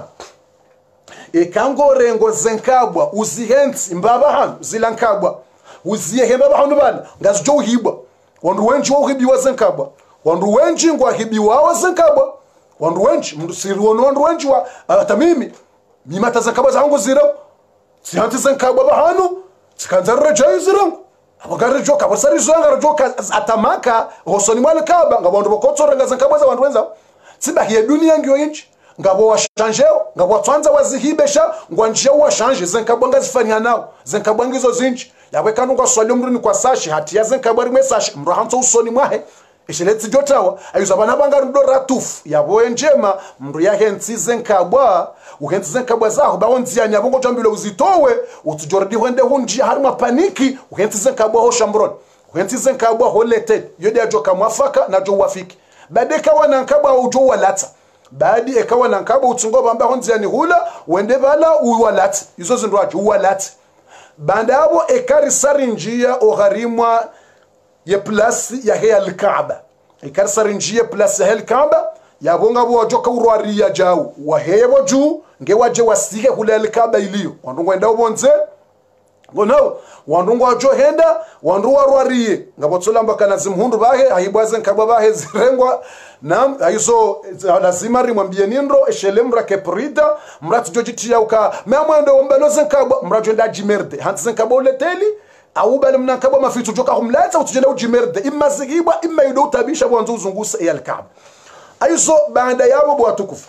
ekango rengo zenkabwa uzihensi mbabahan zilankabwa uziye hemba bahanu bana ngazjo uhibwa wandu wenji wo uhibiwa zenkabwa wandu wenji ngwa hibiwa wa zenkabwa wandu wenji mndu siriwono wandu wenji wa atamimi mimata zenkabwa zangu ziro sihanti zenkabwa bahanu sikanzarra jaizirangu abagare joka basari zanga joka atamaka hosoni mwale kaba ngabandu bokotsorenga zenkabwa za wandu wenza sibahiye dunia ngyo inchi ngabo washanjeo ngabo watwanza wazihibesha ngwanjia washanje zenkabwa ngazifanya nao zenkabwa ngizo zinchi yawe kanunga swali mruni kwa sashi hati ya zenkabwa rimwe sashi mrohanzo usoni mwahe ishiletsi jotawa ayuza bana banga rudo ratufu yabo enjema mru yahe nsi zenkabwa uhensi zenkabwa zaho bawonzia nyabongo jambilo uzitowe utujordi wende hunji harima paniki uhensi zenkabwa ho shambron uhensi zenkabwa ho leted yode ajoka mwafaka na jo wafiki badeka wana nkabwa ujo walata baadi ekawa na nkabwa utungo bamba honzia ni hula wende bala uwalati izo zindwaje uwalati bandabo ekari sarinjia ogharimwa ye plasi ya he al-Kaaba ekari sarinjia plasi ya al-Kaaba yabonga bo joka urwariya jawu wahebo juu nge waje wasike kule al-Kaaba iliyo wandungu enda ubonze ngono wandungu wajo henda wandu warwariye ngabotsolamba kana zimhundu bahe ahibwaze nkaba bahe zirengwa nam aizo lazima rimwambie nindo eshelemra keprida mratu jojitia uka memwendo ombaloze nkaba mratu enda jimerde hanze nkaba uleteli au bali mnankaba mafitu joka humlata utujenda ujimerde imma zigibwa imma yudo utabisha bwanzo uzungusa ya al-Kaaba aizo baada yabo bwatukufu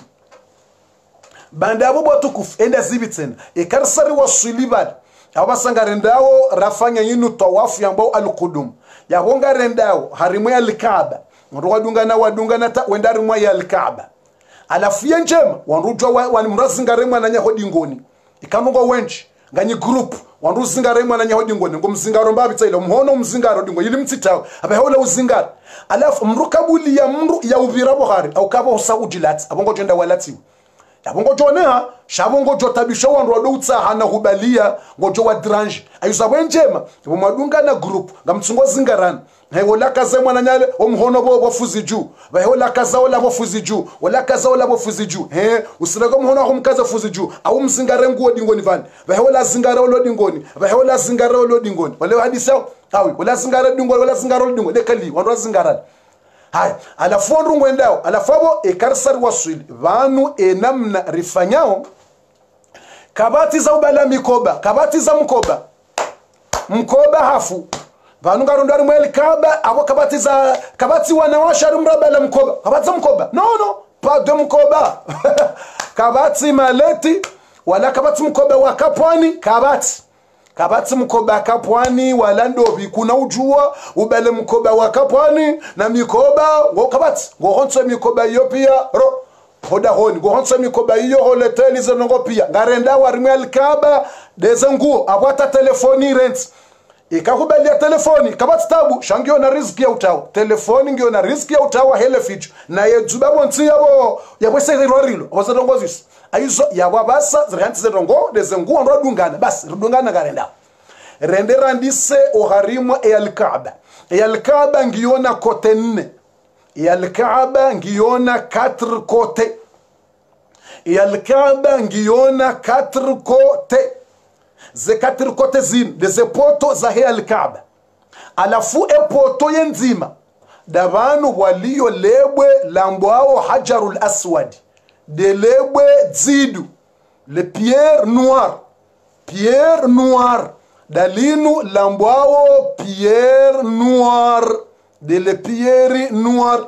baada yabo bwatukufu enda zibitena ekarsari wasulibal abasangarendao rafanya yinu tawafu yambao al-Qudum yabonga rendao harimwe al-Kaaba wadungana wadungana ta wendari mwa ya al-Kaaba alafiye njema wanrujwa wanimrazingaremwa na nyaho dingoni ikanungo wenchi ngani group wanruzingaremwa na nyaho dingoni ngomzingaro mbabitsailo mhono mzingaro dingo yili mtsitawo abahola uzingaro alafu mrukabuli ya mru ya ubira buhari au kabo usaudilat abongo jenda walati abongo jonea shabongo jotabisha wandu wadutsa hana hubalia ngojo wa drange ayuzabwe njema bomadunga na group ngamtsungo zingarana hewola kaza mwana nyale omhono bo bofuzi juu bahewola kaza ola bofuzi juu wala kaza ola bofuzi juu he usinaga mhono aho mkaza fuzi juu au mzingare nguo dingoni vani bahewola zingare olo dingoni bahewola zingare olo dingoni wale hadisa awi wala zingare dingoni wala zingare olo dingoni dekali wandu zingara hai alafu ndungu endao alafabo ekarsari waswili vanu enamna rifanyao kabati za ubala mikoba kabati za mkoba mkoba hafu vanu ngarondari mweli Kaaba abo kabati za kabati wanawasha rumrabala mkoba kabati za mkoba no no pa de mkoba kabati maleti wala kabati mkoba wa kapwani kabati kabati mkoba kapwani wala ndobi kuna ujua ubele mkoba wa kapwani na mikoba ngo kabati ngo honso mikoba hiyo pia ro hoda honi ngo honso mikoba hiyo holeteli zongo pia ngarenda warimwe al-Kaaba deze nguo abwata telefoni rent ikakubalia telefoni kabati tabu shangio na riziki ya utawa telefoni ngio na riziki ya utawa hele fichu na yejuba bonti yabo yabwese rorilo obazadongozis aizo yababasa zirhanti zedongo deze nguo ndo dungana basi rudungana garenda rendera ndise oharimwa e al-Kaaba e al-Kaaba ngiona kote nne e al-Kaaba ngiona quatre kote e al-Kaaba ngiona quatre kote ze quatre kote zin de ze poto za he al-Kaaba alafu e poto yenzima davanu walio lebwe lambwao hajarul aswad de lebwe zidu le pierre noire pierre noire dalinu lambwao pierre noire de le pierre noire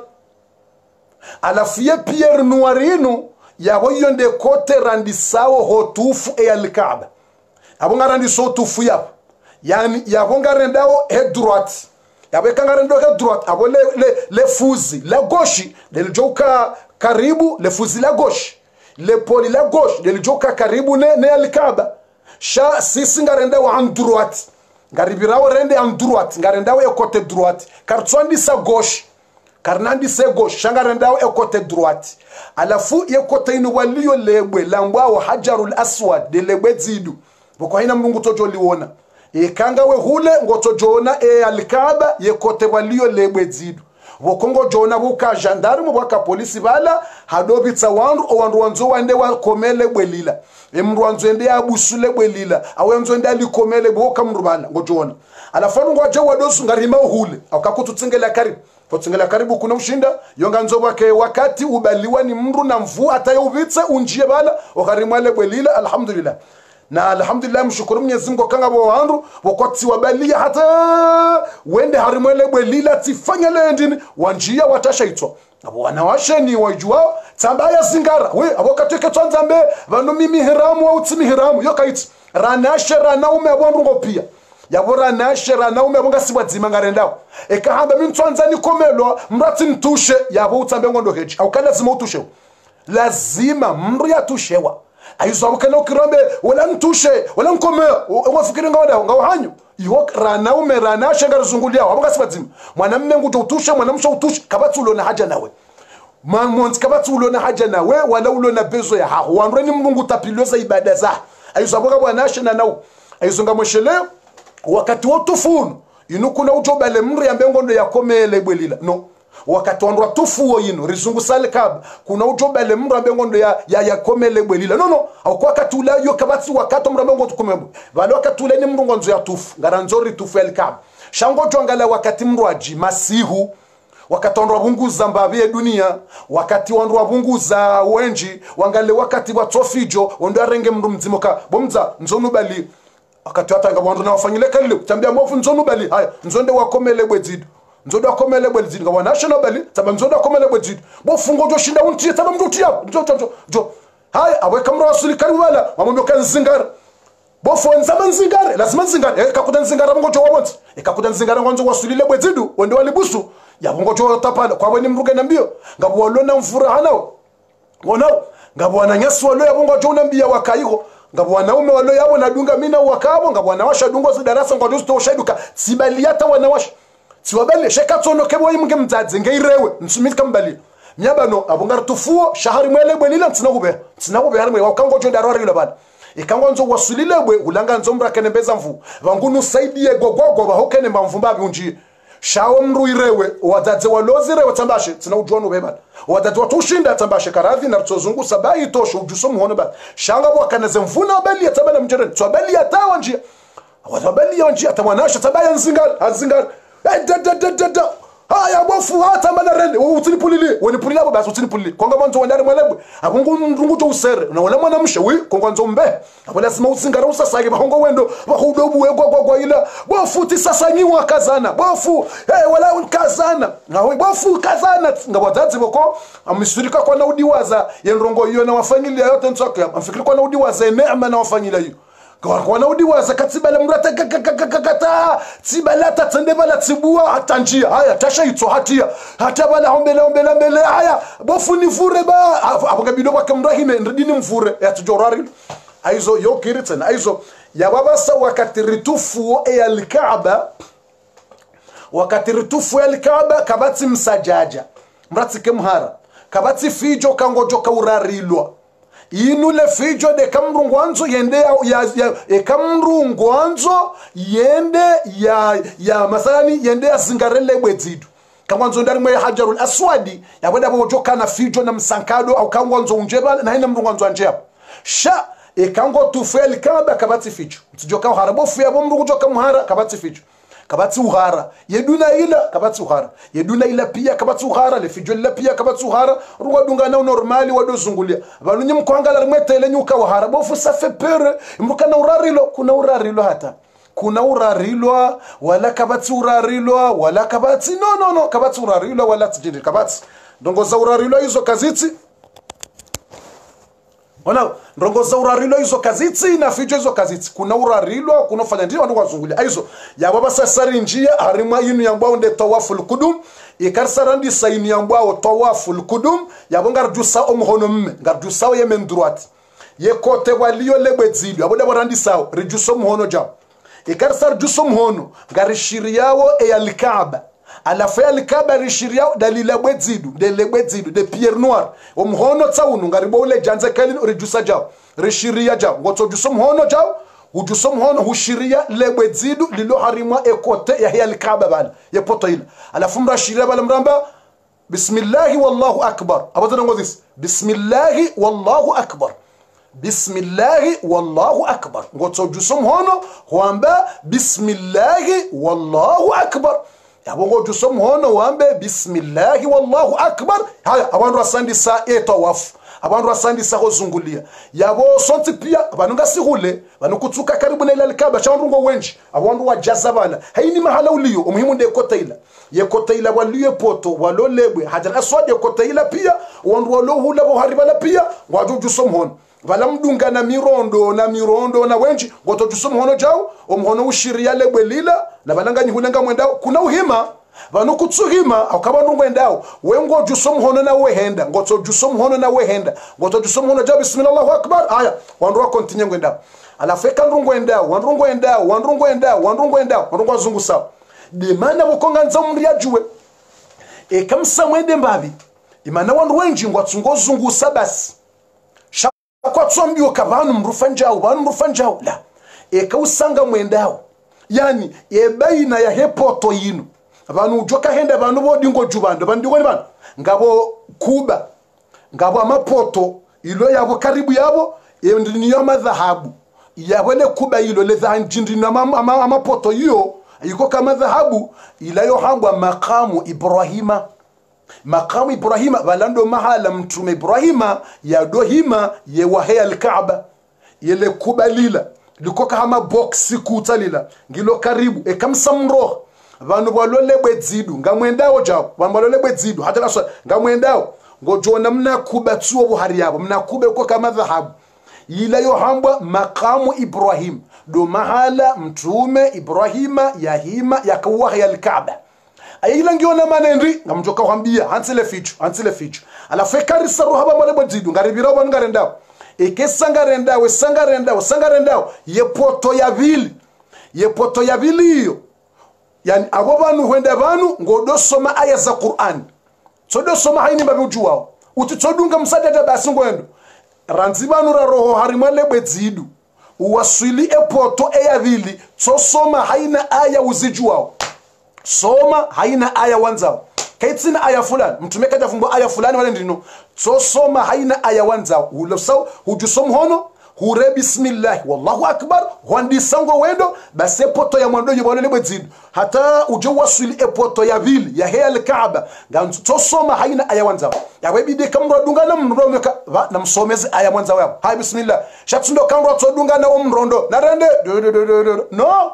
alafu ye pierre noire inu yabo yonde kote randisao hotufu e al-Kaaba abonga randi so tufu yap yani yabonga rendao he droite yabeka ngarendo he droite abo le le, le fuzi la gauche del joka karibu le fuzi la gauche le poli la gauche del joka karibu ne ne al-Kaaba sha sisi ngarenda wa en droite ngaribirawo rende en droite ngarenda e côté droite car tsondi sa gauche karnandi se gauche shangarenda e côté droite alafu ye côté ino waliyo lebwe lambwa hajarul aswad de lebwe zidu boko haina mlungu tojo liwona e kanga we hule ngoto jona e al-Kaaba ye kote walio lebwe zidu bokongo jona buka gendarme bwaka polisi bala hadobitsa wandu o wandu wanzo wande wa komele bwelila e mru wanzo ende abusule bwelila awenzo ende alikomele boka mrubana ngojona alafanu ngwaje wadosu ngarima hule akakututsingela karibu kutsingela karibu kuna ushinda yonga nzo wake wakati ubaliwa ni mru na mvua atayubitse unjie bala okarimale bwelila alhamdulillah na alhamdulillah mshukuru Mwenyezi Mungu kanga bo wandu bokoti wabalia hata wende harimwele bwelila tifanya lendini wanjia watashaitwa abo wanawasheni wajua tambaya zingara we abo kateke twanzambe bano mimi hiramu au tsimi hiramu yokaiti ranashe ranaume abondu ngopia yabora nashe ranaume abonga sibadzima ngarendao ekahamba mintwanzani komelo mrati ntushe yabo utsambe ngondo heji au kana zima utushe lazima mru yatushewa aizo mukana ukirombe wala ntushe wala nkome wafikiri ngawada ngawanyu yo rana ume rana shanga zungulia wabanga sibadzima mwanamme nguto utushe mwanamsho utushe kabati ulona haja nawe mwanzi kabati ulona haja nawe wala ulona bezo ya haho wandreni mungu tapiloza ibada za aizo abanga bwana shana nawe aizonga mweshele wakati wotufunu inu kuna ujobale mri ya mbengondo ya komele bwelila no wakati wandwa tufuo ino rizungu sale kaba kuna ujobale mri ya mbengondo ya ya, ya komele bwelila no no au kwa wakati ula yo kabati wakati mri ya mbengondo tukumembu vale wakati ula ni mrungonzo ya tufu ngaranzori tufu ya likaba shango jongala wakati mruaji masihu wakati wandwa bunguza mbavi ya dunia wakati wandwa bunguza wenji wangale wakati watofijo wandwa renge mru mzimoka bomza nzonu bali wakati watanga wandu na wafanyile kalile tambia mwofu nzonu bali haya nzonde wakomele bwezidu nzonde wakomele bwezidu kwa national bali taba nzonde wakomele bwezidu bofungo jo shinda untie taba mduti yao jo jo jo haya aweka mro asuli kariwala wamwambia kanzingara bofo nzama nzingare lazima nzingare e kakuta nzingara mungo jo wabonzi e kakuta nzingara ngonzo wasulile bwezidu wende walibusu ya mungo jo tapala kwa bweni mruge nambio ngabu walona mfura hanao wanao ngabu wananyasi walo ya mungo jo nambia wakaiko ngabu wanaume walo yabo nadunga mina wakabo ngabu wanawasha dungo za darasa ngo ndio ushaduka sibaliata wanawasha siwabale sheka tono kebo yimunge mdzadze ngeirewe nsumiti kambali myabano abungar tufuo shahari mwele bwelila tsinakube tsinakube harimwe wakango jo darari labana ikango nzo wasulile bwe ulanga nzo mbra kenembeza mvu vangunu saidie gogogo bahokene mbamvumba byunji shawo mru irewe wadadze walozire watambashe tsina ujono bebana wadadze watushinda tambashe karadhi na tsozungu sabai tosho ujuso muhono ba shanga bwakaneze mvuna bali yatabana mjere tsabali yatawa njia wadabali yonji atamwanasha tabaya nzingal azingal da da da da da haya bofu hata manarende utinipulili wenipulila bo basi utinipulili konga mwanzo wandare mwalebwe akungu ndungu to usere na wala mwana mshe wi konga nzo mbe abola sima utsingara usasage bahongo wendo bahudobu wegwa gwa gwa ila bofu tisasanyiwa kazana bofu eh wala kazana ngawe bofu kazana ngabadadzi boko amisirika kwa na udiwaza yenrongo iyo na wafanyili yote ntsoka amfikiri kwa na udiwaza neema na wafanyili hiyo kwa kwa na udiwaza katibala mrata kakakakata tibalata tendebala tibua atanjia haya tasha ito hatia hata bala hombele hombele mbele haya bofu ni fure ba apokabido kwa kamrahime ndini mfure ya tujorari aizo yokiritsen aizo ya baba sa wakati ritufu ya alkaaba wakati ritufu ya alkaaba kabati msajaja mrati kemhara kabati fijo kangojo kaurarilwa inule fijo de kamrungwanzo yende ya, ya, ya kamrungwanzo yende ya ya masalani yende ya zingarele bwezidu kamwanzo ndari mwe hajarul aswadi yabada bojoka na fijo na msankado au kamwanzo unjeba na ina mrungwanzo anjeba sha e kango tufel kaba kabati fijo mtijoka harabo fu ya bomrungu joka muhara kabati fijo kabati uhara yeduna ila kabati uhara yeduna ila pia kabati uhara le fijo ila pia kabati uhara ruwa dunga na normali wadozungulia balunye mkwangala rimwete ile nyuka uhara bofu safe pere mbuka na urarilo kuna urarilo hata kuna urarilo wala kabati urarilo wala kabati no no no kabati urarilo wala tijiri kabati ndongo za urarilo hizo kaziti ona ndongo za urarilo hizo kaziti na fijo hizo kaziti kuna urarilo kuna fanya ndio ndo wazungulia hizo ya baba sasa njia harima yinu yambao nde tawaful kudum ikarsarandi sayini yambao tawaful kudum yabongar jusa omhono mme ngar jusa yemen droite ye kote walio lebezili aboda barandi sawo rejuso mhono jao ikarsar juso mhono ngar shiriyawo e alkaaba ala fa alkaaba rishiriyawo dalila bwezidu de lebwezidu de pierre noir omhono tsawunu ngaribo ule janze kalin rejusa jao rishiriya jao ngoto juso mhono jao ujuso mhono hushiria lebwezidu lilo harimwa ekote ya alkaaba bal ye potoila ala fumra shiria bal mramba bismillahi wallahu akbar abadana ngozis bismillahi wallahu akbar bismillahi wallahu akbar ngoto juso mhono huamba bismillahi wallahu akbar yabongo juso mhono wambe bismillahi wallahu akbar haya abantu asandi sa etawafu abantu asandi sa hozungulia yabo sonti pia abantu ngasihule banukutsuka karibu na ile alkaaba chanrungo wenji abantu wajazabana haini mahala uliyo umuhimu nde kotaila ye kotaila waliye poto walolebwe hajar aswad ye kotaila pia wandu walohula bo haribala pia waju juso mhono vala mdunga na mirondo na mirondo na wenji ngoto juso mhono jao omhono ushiria lebwe lila na balanga nyihulenga mwendao kuna uhima vanu kutsuhima akabandu mwendao wengo juso mhono na wehenda ngoto juso mhono na wehenda ngoto juso mhono jao bismillahu akbar aya wandu wakontinye mwendao alafeka ndungu endao wandu endao wandu endao wandu endao wandu wazungu sawa de mana bukonga nza mria juwe e kamsa mwende mbabi imana wandu wenji ngwatsungo zungu sabasi kwa tsombiyo kabanu mrufa njao banu mrufa njao la ekausanga mwendao yani ebaina ya hepoto yinu abantu ujoka henda abantu bodingo jubando bandiko ni bana ngabo kuba ngabo amapoto ilo yabo karibu yabo niyo madhahabu yabo le kuba ilo le dhanjindi na amapoto hiyo iko kama dhahabu ilayo hangwa makamu Ibrahima makamu Ibrahima balando mahala mtume Ibrahima ya dohima ye wahea al-Kaaba yele kubalila liko kama boxi kutalila ngilo karibu ekamsamro vanhu balole bwedzidu ngamwendao jawo balole bwedzidu hata kaswa ngamwendao ngojona mna kubatsuo buhari yabo mna kube uko kama dhahabu ilayo hambwa makamu Ibrahim do mahala mtume Ibrahima yahima yakawahya al-Kaaba ayila ngiona manendri ngamjoka kwambia hansile fichu hansile fichu alafekari saru haba mole bwedzidu ngaribira banu ngarendao ekesanga we sanga rendao sanga rendao yepoto ya vili yepoto ya vili hiyo yani abo bantu hwenda bantu ngodo soma aya za Qur'an sodo soma haini mbabujuwao utitsodunga msadada basi ngwendo ranzi banu ra roho harimale bwedzidu uwaswili epoto eya vili so soma haina aya uzijuwao soma haina aya wanzao kaitsina aya fulani mtume kaja fumbo aya fulani wale ndino so soma haina aya wanzao ulosao hujusom hono hure bismillah wallahu akbar wandi sango wendo base poto ya mwando yobole lebwedzidu hata ujo wasuli epoto ya vili ya hea al-Kaaba gantu to soma haina aya wanzao yawe bide kamro dungana mrondo na msomeze aya wanzao yabo hay bismillah shatsundo kamro to dungana o mrondo narende no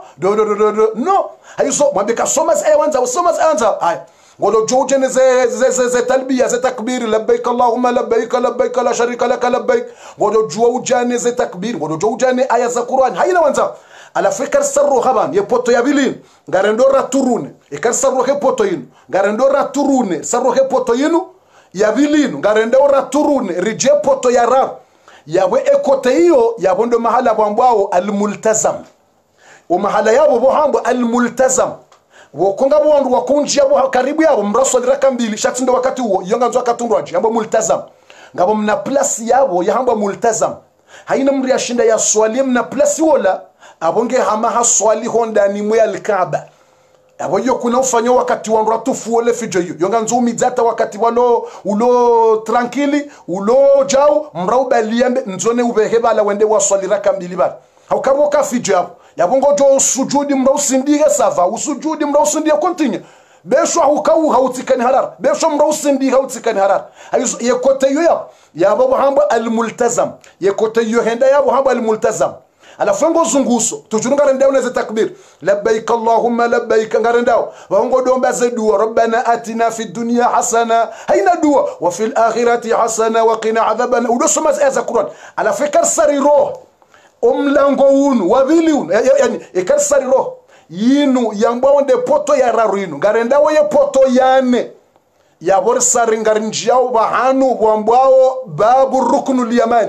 no hayiso mwabeka soma aya wanzao soma aya wanzao hay ولو جوجن زي زي زي, زي تلبية زي تكبير لبيك اللهم لبيك لبيك لا شريك لك لبيك ولو جوجن زي تكبير ولو جوجن آية زي القرآن هاي لوانزا على فكرة سرّو خبان يبوتو يابيلين غارندورا تورون يكر سرّو هبوتو ين غارندورا تورون سرّو هبوتو ينو يابيلين غارندورا تورون رجع بوتو يارا yawe ekote hiyo yabondo mahala bwambao almultazam ومحلا yabo bohambo almultazam wokonga bwandu wakunji yabo karibu yabo mraswali rakambili shatindo wakati huo yonga wakatundwaje ambo multazam ngabo mna place yabo yahamba multazam haina mri yashinda ya swali mna place wala abonge hama haswali honda ni mwe al-Kaaba abo yo kuna ufanyo wakati wandu ratufu ole fijo yo yonga nzumi data wakati walo ulo tranquili ulo jao mrauba liambe nzone ubehebala wende waswali rakambili ba haukabo ka fijo yabo yabongo jo sujudi mra usindige sava usujudi mra usindige continue besho hukau hautikani harar besho mra usindige hautikani harar ayizo yekote yo yabo yabo hamba almultazam yekote yo henda yabo hamba almultazam ala fango zunguso tujunga rendao na takbir labbaik allahumma labbaik ngarendao wango domba zedu rabbana atina fid dunya hasana haina dua wa fil akhirati hasana wa qina adhaban udosoma za Qur'an ala fikar sariro omlango unu wavili unu yani ekarsari roho yinu yambao nde poto ya raruinu ngarendao ye poto yane yabor sari ngarinjiao bahanu wambao babu ruknu liyamani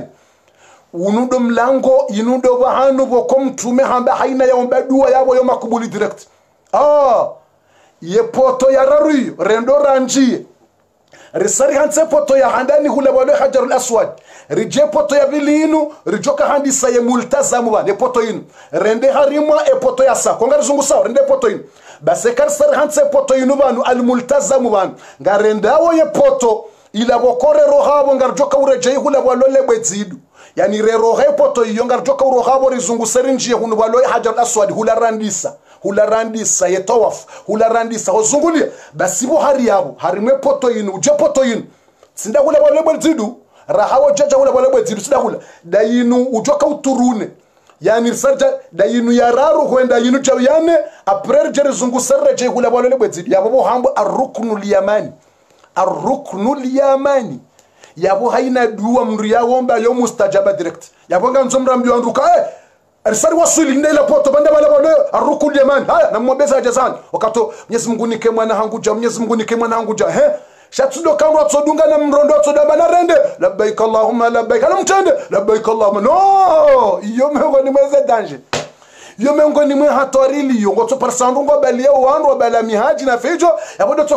unudo mlango inudo bahanu wako mtume hamba haina ya ombadua yabo yo makubuli direct ah ye poto ya raruyu rendo ranjie risari hanse poto ya handani hula wale hajarul aswad rije poto ya vilinu rijoka handisa ye multazamu ba ne poto inu rende harimwa e poto ya sa konga rizungu sawa rende poto inu base karsari hanse poto inu banu al multazamu banu ngarende awo ye poto ila bokore rohabo ngarjoka ureje hula wale bwedzidu yani re rohe poto iyo ngarjoka urohabo rizungu serinjie hunu wale hajarul aswad hula randisa hula randisa ye tawaf hula randisa hozungulia basi bo hari yabo harimwe poto inu uje poto inu sinda hula wale bwedzidu rahawo jaja hula wale bwedzidu sinda hula dayinu ujoka uturune yani sarja dayinu yararu huenda yinu jawiyane aprer jere zungu sarre je hula wale bwedzidu yabo bo hambo arruknu liyamani arruknu liyamani yabo haina duwa mri yawomba yo mustajaba direct yabo nganzomra mbi wanduka eh arisari wasuli ndela poto banda bala bala arruknu liyamani haya namwambeza jazani wakato Mwenyezi Mungu nike mwana hangu ja Mwenyezi Mungu nike mwana hangu ja he shatudo kamro tsodunga na mrondo tsodamba na rende labbaik allahumma labbaik ala mtende labbaik allahumma no iyo mengo ni mweze danger iyo mengo ni mwe hatorili yo ngoto parsandu ngo balia wandu bala mihaji na fejo yabodo tsokandwa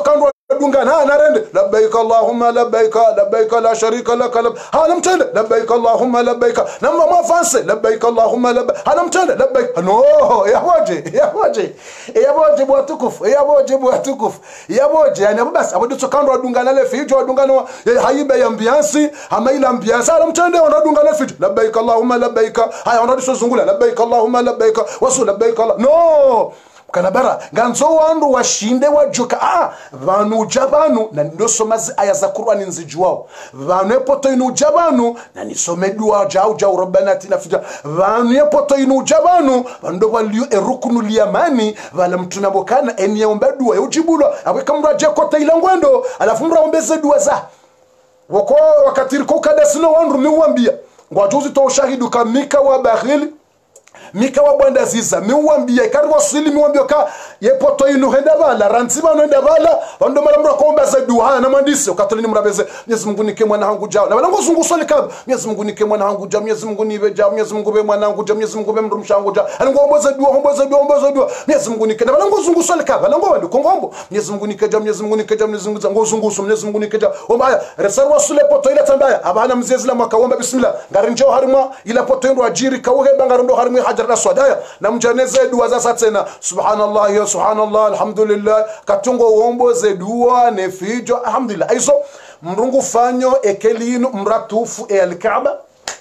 dungana narende labbaik allahumma labbaik labbaik la sharika lak hana mtende labbaik allahumma labbaik namma mafanse labbaik allahumma labbaik hana mtende labbaik no ya waje ya waje ya waje bwatukufu ya waje bwatukufu ya waje yani basi abo dutokando dungana le fijo dungana haibe ambiance hamaila ambiance hana mtende ona dungana fijo labbaik allahumma labbaik haya ona disozungula labbaik allahumma labbaik wasu labbaik allah no kanabara ganzo wandu washinde wajuka ah vanu jabanu na ndosomazi aya za Qur'ani nzijuwao vanu epoto inu jabanu na nisome dua jao jao rabbana atina fija vanu epoto inu jabanu ndo walio erukunu liyamani vala mtunabokana eni yaomba dua yujibulwa aweka mraje kota ilangwendo alafu mraombeze dua za wako wakati kokada sino wandu miwambia ngwajuzi to shahidu kamika wa bakhili mika wa bwanda ziza miwambia ikari wasili miwambia ka yepoto inu henda bala rantiba no henda bala wando mara mra komba za dua na mandisi ukatolini mrabeze Mwenyezi Mungu nike mwana wangu jao na bala ngozungu swali kaba Mwenyezi Mungu nike mwana wangu jao Mwenyezi Mungu nibe jao Mwenyezi Mungu be mwana wangu jao Mwenyezi Mungu be mrumsha wangu jao alingo omboza dua omboza dua omboza dua Mwenyezi Mungu nike na bala ngozungu swali kaba alingo wando kongombo Mwenyezi Mungu nike jao Mwenyezi Mungu nike jao Mwenyezi Mungu ngozungu so Mwenyezi Mungu nike jao ombaya resarwa wasule poto ile tambaya abana mzezi la makaomba bismillah ngarinjo harima ila poto ndo ajiri kawhe bangarondo harima hajar aswadaya na mjaneze dua za satena subhanallah ya subhanallah alhamdulillah katungo uomboze dua nefijo alhamdulillah aizo mrungu fanyo ekelinu mratufu e alkaaba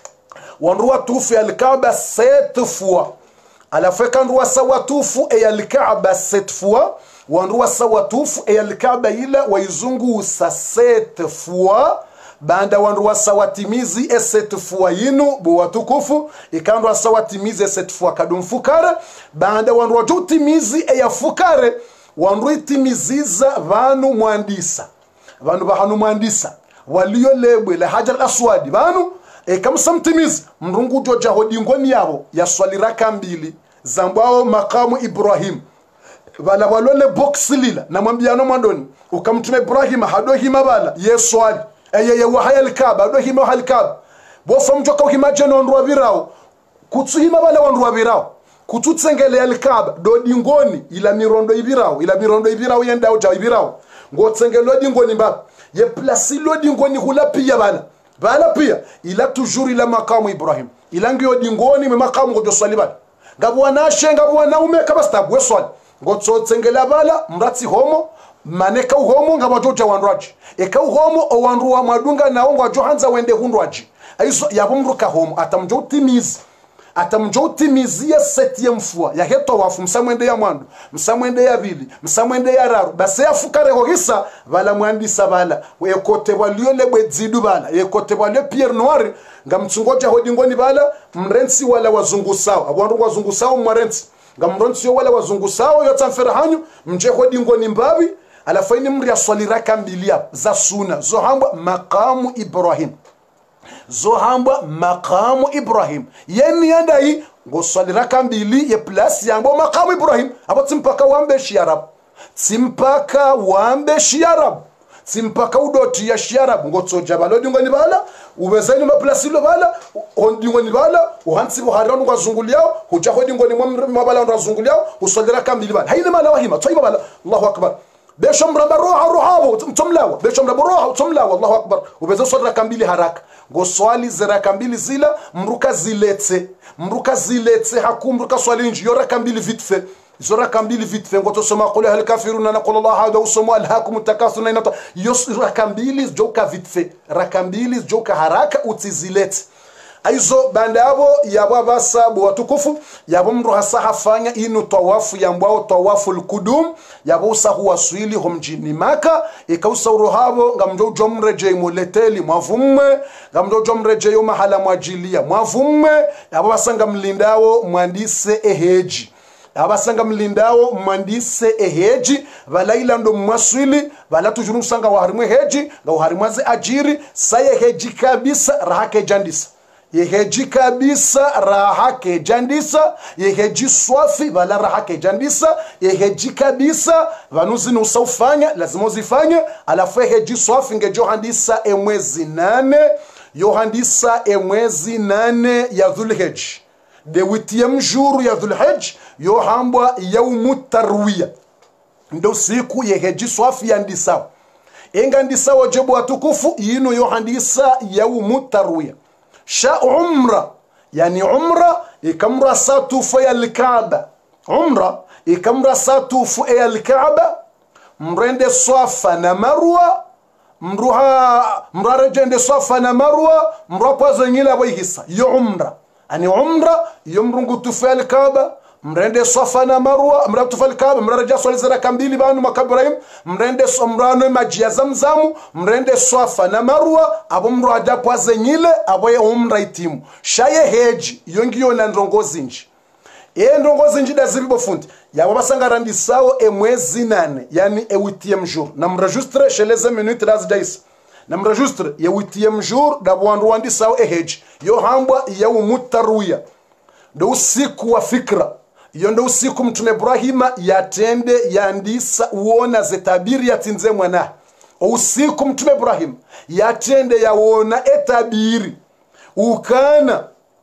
wanruwa tufu e alkaaba sept fois alafeka nruwa sawatufu e alkaaba sept fois wanruwa sawatufu e alkaaba ila waizungu sa sept fois banda wanruwa sawatimizi e sept fois yinu buwatukufu ikandwa sawatimizi e sept fois kadum fukare banda wanruwa jutimizi e ya fukare wanruwa itimiziza vanu mwandisa vanu bahanu mwandisa waliyo lebwe la hajar aswadi vanu e kamusa mtimizi mrungu joja hodingoni yabo ya swali raka mbili zambao makamu Ibrahim wala walole box lila na mwambiano mwandoni ukamtume Ibrahim hado hima bala yeswali eye wahaya alkaaba ado hima wahaya alkaaba bofa mjoka uhimaje nondwa virao kutsuhima bala wondwa virao kututsengele alkaaba do dingoni ila mirondo ibirao ila mirondo ibirao yenda uja ibirao ngotsengelo dingoni mbaba ye plasilo dingoni hula pia bala bala pia ila toujours ila makamu Ibrahim ila ngio dingoni me makamu ngojo swali bala ngabwa nashe ngabwa naume kabastabu we swali ngotsotsengela bala mratsi homo maneka uhomo ngabajoja wandraji eka uhomo o wanruwa madunga na ongwa johanza wende hundwaji aizo yabumruka homo atamjo utimizi atamjo utimizia septième fois ya heto wafu msamwende ya mwandu msamwende ya vili msamwende ya raru base ya fukare hogisa vala mwandisa vala wekote walio lebwe zidu vala yekote walio Pierre Noir ngamtsungoja hodingoni vala mrensi wala wazungu sawa abwandu wazungu sawa mwarensi ngamronsi wala wazungu sawa yotamfera hanyu mje hodingoni mbawi alafaini mri ya swali raka mbili za suna zohambwa makamu Ibrahim zohambwa makamu Ibrahim yeni yandai ngo swali raka mbili ye plus yambo makamu Ibrahim abo timpaka wambe shiarab timpaka wambe shiarab timpaka udoti ya shiarab ngo tsoja balodi ngoni bala ubezaini maplasilo bala ondingoni bala uhansi buharano ngazunguliao huja hodi ngoni mwabala ndazunguliao uswali raka mbili bala haina mala wahima tsoiba bala Allahu akbar beshomra baroha ruhabo tumlawa beshomra baroha tumlawa Allahu akbar ubeza swali kambili haraka go swali zira kambili zila mruka ziletse mruka ziletse hakumruka swali nji yora kambili vitfe zora kambili vitfe ngoto soma qul hal kafiruna naqul Allah hada usmu alhaakum takathuruna inata yosra kambili joka vitfe rakambili joka haraka utiziletse aizo banda yabo yabo basabu watukufu yabo mru hasahafanya inu tawafu yambao tawafu alqudum yabo sahu waswili humjini Maka ikausa uruhabo ngamjo jomreje muleteli mwavumme ngamjo jomreje yo mahala mwajilia mwavumme yabo basanga mlindao mwandise eheji abasanga mlindao mwandise eheji valaila ndo mwaswili vala tujuru sanga waharimwe heji nga waharimwaze ajiri saye heji kabisa rahake jandisa yeheji kabisa rahake jandisa yeheji swafi vala rahake jandisa yeheji kabisa vanuzi nusaufanya lazima uzifanye alafu yeheji swafi ngejo handisa emwezi nane yohandisa emwezi nane ya Dhulhijj de huitième jour ya Dhulhijj yohambwa yaumu tarwiya ndo siku yeheji swafi yandisa engandisa wajibu watukufu yinu yohandisa yaumu tarwiya sha umra yani umra ikamra satufu ya al-Kaaba umra ikamra satufu ya al-Kaaba mrende Safa na Marwa mruha mrarejende Safa na Marwa mrapazo nyila boyhisa yo umra ani umra yomrungu tufu al-Kaaba mrende Safa na Marwa mrabtu fal Kaaba mrareja swali zara kambili banu makabrahim mrende somrano majia zamzamu mrende Safa na Marwa abo mrada pwaze nyile abo ye umra itimu shaye heji yongiyo na ndongozi nji e ndongozi nji dazibibo fundi yabo basangarandi sawo e mwezi nane yani e huitième jour na mrejustre chez les minutes das days na mrejustre ye huitième jour da bwandu wandi sawo e heji yo hambwa ya umutarwiya do usiku wa fikra iyo ndo usiku mtume Ibrahima yatende yandisa uona zetabiri yatinze mwana usiku mtume Ibrahima yatende yaona etabiri ukana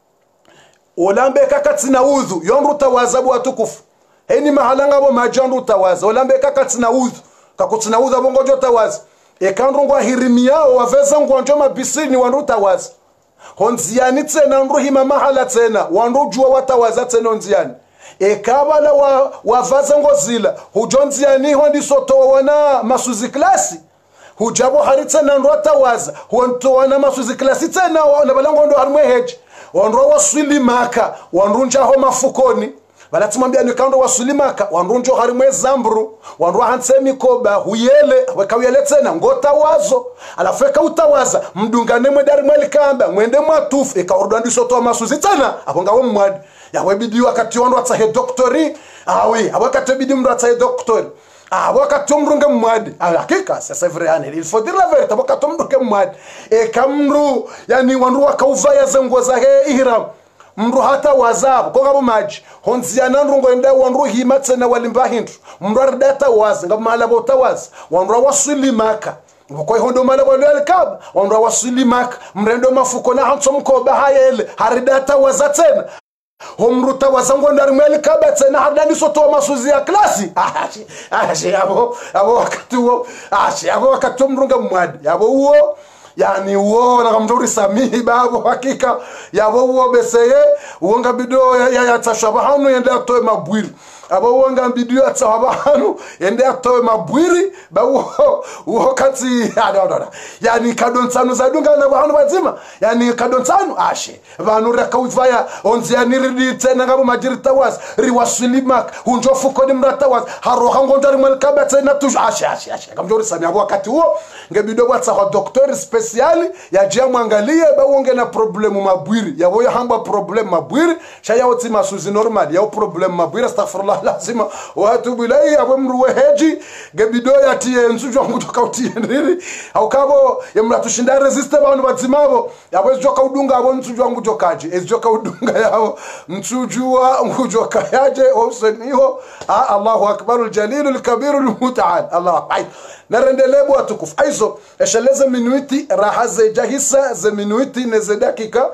olambe kakatina udhu yonru tawazabu watukufu heni mahalanga bo majandu tawaza olambe kakatina udhu kakutina udhu bongojo tawaza ekandrungwa hirimiyao waveza ngonjo mabisini wandu tawaza honziani tena nruhima mahala tena wandu jua watawaza tena honziani ekabala wa wavaza ngozila hujonziani hondi soto wana masuzi klasi hujabo haritsa na ndota waza honto wana masuzi klasi tena na balango ndo harmwe heje wandro waswili maka wandunja ho mafukoni balatumambia ni kando waswili maka wandunjo harmwe zambru wandro hansemi koba huyele wakawele tena ngota wazo alafeka utawaza mdungane mwedari mwelikamba mwende mwatufu ekaordandi soto masuzi tena abongawo mwadi yawe bidi wakati wando atahe doktori awe abakati bidi mndo atahe doktori abakati umrunge mwadi hakika sasa vile yani il faut dire la vérité abakati umrunge mwadi e kamru yani wandu wakauvaya zengo za he ihram mru hata wazabu kwa ngabo maji honziana ndungo enda wandu hima tena walimba hindu mru ardata wazi ngabo mala bota wazi wandu waswili maka kwa hondo mala wale alkab wandu waswili maka mrendo mafuko na hanso mkoba hayele haridata waza tena homruta wazango ndari mweli kabetse na hardani soto masuzi ya klasi ashi ashi abo abo wakati huo ashi abo wakati mrunga mwadi abo huo yani huo na kamjuri samihi babo hakika yabo huo beseye uonga bido ya ya tashabahanu yende atoe mabwiri abo uonga bido ya tashabahanu yende atoe mabwiri babo huo kati adodora yani kadonsanu zadunga na bahanu bazima yani kadonsanu ashi banu rakauvaya onziani ridi tena ngabo majiri tawas riwasilimak unjofu kodi mratawas haroha ngondari malkaba tena tuj ashi ashi ashi kamjuri samihi abo wakati huo ngebido kwa tsaho doktori speciali ya jia mwangalie ba uonge na problemu mabwiri ya boya hamba problemu mabwiri shaya oti masuzi normal ya problemu mabwiri astaghfirullah lazima watu bilai ya mruwe heji gebido ya tie nsujo ngutoka utie ndiri au kabo ya mratushinda resiste ba bazimabo ya bozo joka udunga abo nsujo ngutokaje ezoka udunga yao nsujua ngutoka yaje oseniho Allahu akbarul jalilul kabirul mutaal Allah ay narendelebo atukufu aizo esheleze minuiti rahaze jahisa ze minuiti neze dakika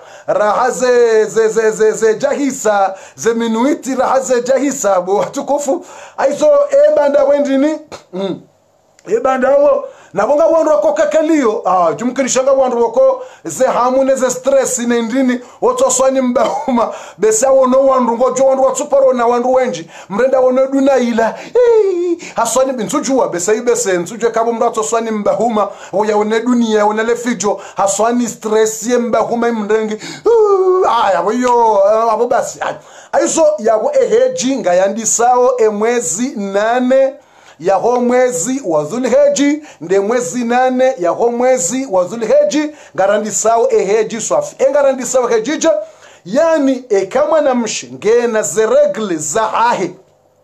rahaze ze ze ze ze jahisa ze minuiti rahaze jahisa bo atukufu aizo ebanda wendini mm. ebanda wo nabonga wandu wakoka kalio ah jumkirishanga wandu wako ze hamu neze stress nendini otoswani mbahuma besa wono wandu ngojo wandu watsuparo na wandu wenji mrenda wono duna ila haswani bintujua besa ibese nsuje kabo mrato swani mbahuma oya one dunia one lefijo haswani stress ye mbahuma mrengi aya boyo abo basi aizo yago eheji ngayandisao emwezi nane ya ho mwezi wa Dhulhijja nde mwezi nane ya ho mwezi wa Dhulhijja garandisao eheji swafi engarandisao hejija yani ekama na mshengena ze regli za ahi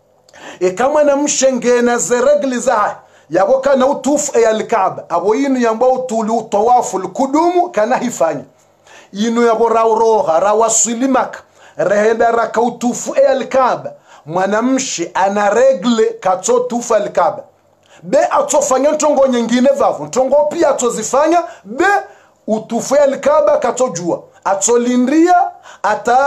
ekama na mshengena ze regli za ahi yabo kana utufu ya al-Kaaba abo yinu yamba utulu tawafu kudumu kana hifanya yinu yabo rawroha rawasilimak rehenda rakautufu ya al-Kaaba mwanamshi ana regle kato tufa al-Kaaba be atofanya ntongo nyingine vavu ntongo pia atozifanya be utufu al-Kaaba katojua atolindria ata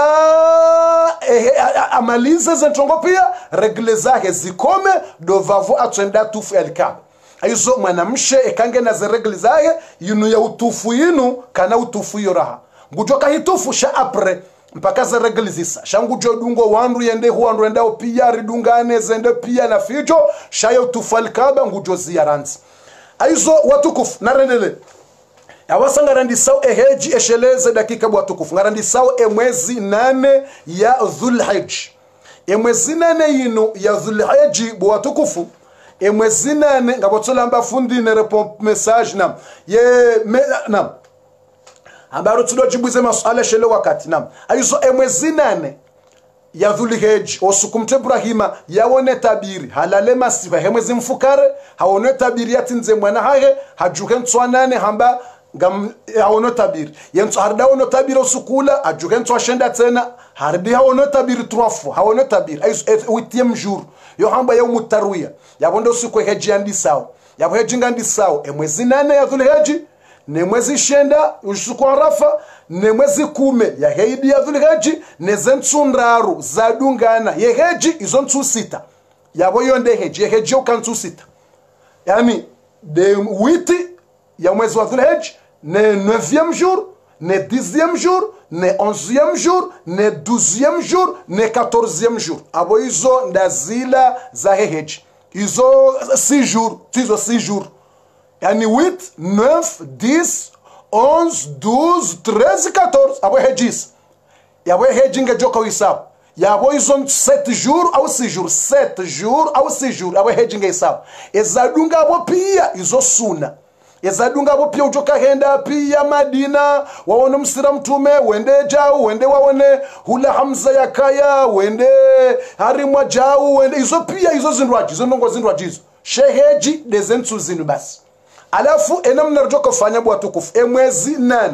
eh, amalize zentongo pia regle zake zikome do vavu atenda tufu al-Kaaba aizo mwanamshe ekange na zeregli zaye yinu ya utufu yinu kana utufu yoraha ngujoka hitufu sha apre mpaka zeregli zisa shangujo dungo wandu yende huandu endao pia ridungane zende pia na fijo shayo utufu alkaba ngujo ziyaranzi aizo watukufu narendele awasa ngarandisao eheji esheleze dakika watukufu ngarandisao emwezi nane ya Dhulhijj emwezi nane yinu ya Dhulhijj watukufu emwezi nane ngabotsola mbafundi ne repomp message nam ye me, nam ambaru tudo jibuze maswala shele wakati nam aizo emwezi nane ya Dhulhijj osukumte Ibrahima yawone tabiri halale masifa hemwezi mfukare hawone tabiri yatinze mwana hahe hajuke ntswanane hamba ngam hawono tabiri yenso harda wono tabiri osukula ajuke ntswashenda tena hardi hawono tabiri trois fois hawono tabiri aizo huitième jour yo hamba ya mutarwiya yabondo siku heji andi sawa yabo heji ngandi sawa emwezi nane ya Dhulhijj ne mwezi shenda usiku arafa ne mwezi kume ya heidi ya Dhulhijj ne zentsundaru zadungana ye heji izo ntsu sita yabo yonde heji heji ukantsu sita yani de witi ya mwezi wa Dhulhijj ne neuvième jour ne dixième jour ne onzième jour ne douzième jour ne quatorzième jour abo izo ndazila za heji izo six jours tizo six jours yani huit neuf dix onze douze treize quatorze abo hejis yabo heji ngejoka wisab yabo izo sept jours au six jours sept jours au six jours abo heji ngeisab ezadunga abo pia izo suna ezadunga abo pia ujoka henda pia Madina waone msira mtume wende jao wende waone hula Hamza ya kaya wende harimwa jao wende izo pia izo zindwaji izo ndongo zindwaji izo sheheji dezentu zinu basi alafu enamna rjoka kufanya bwa tukufu emwezi nane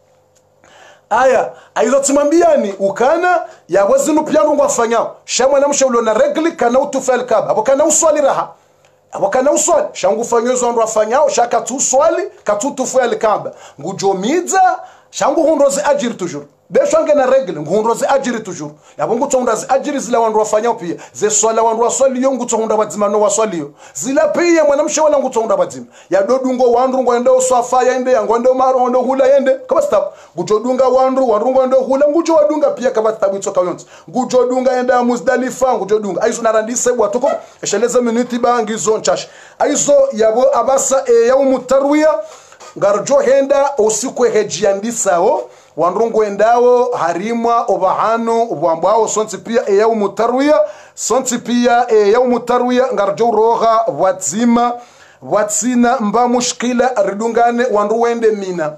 aya aizo timambiani ukana ya wazinu pia ndongo afanyao shamwa na mshaulo na regli kana utufel kaba abo kana uswali raha abo kana uswali shangu fanyozo ndo afanyao shaka tu swali katutufu alkaba ngujomiza shangu hunroze ajiri toujours beshange na regle nguhunroze ajiri toujours yabo ngutondaze ajiri zila wandu afanyao pia ze swala wandu waswali yo ngutonda bazima no waswali yo zila pia mwanamshe wala ngutonda bazima ya dodungo wandu ngwenda uswafa yende yangonde maro ndo hula yende kama stop ngujodunga wandu wandu ngwenda hula ngujo wadunga pia kama tabu itsoka yonse ngujodunga yenda Muzdalifa ngujodunga aizo narandise bwatuko esheleza minute bangizo nchash aizo yabo abasa e ya umutarwiya ngarjo henda usiku hejiandisao wanrungu endao harimwa obahano obwambao sonti pia e ya umutarwiya sonti pia e ya umutarwiya ngarjo roha wazima watsina mba mushkila ridungane wanru wende mina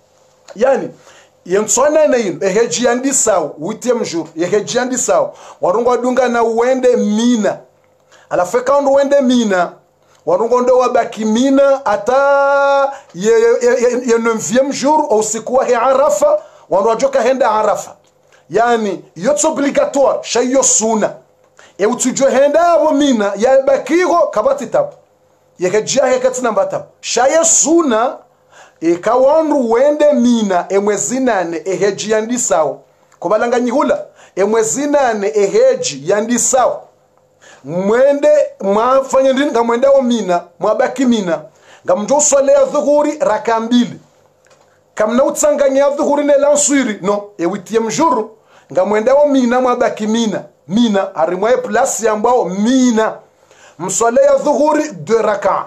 yani yensona na yin ehejiandisao huitième jour ehejiandisao warungu adunga na wende mina alafeka wanru wende mina warungu ndo wabaki mina ata ye, ye, ye, ye neuvième jour au sikuwa he Arafa wanrojoka henda Arafa yani yotso obligatoire shayo suna e utujo henda abo mina ya bakigo kabati tabu yekejia hekatina mbatabu shayo suna e kawanru wende mina emwezi nane eheji yandisao kubalanga nyihula emwezi nane eheji yandisao mwende mwafanya ndini ngamwende wa mina mwabaki mina ngamjo swale ya dhuhuri raka mbili kamna utsanganya dhuhuri ne lanswiri no e huitième jour ngamwende wa mina mwabaki mina mina arimwaye place yambao mina mswale ya dhuhuri de raka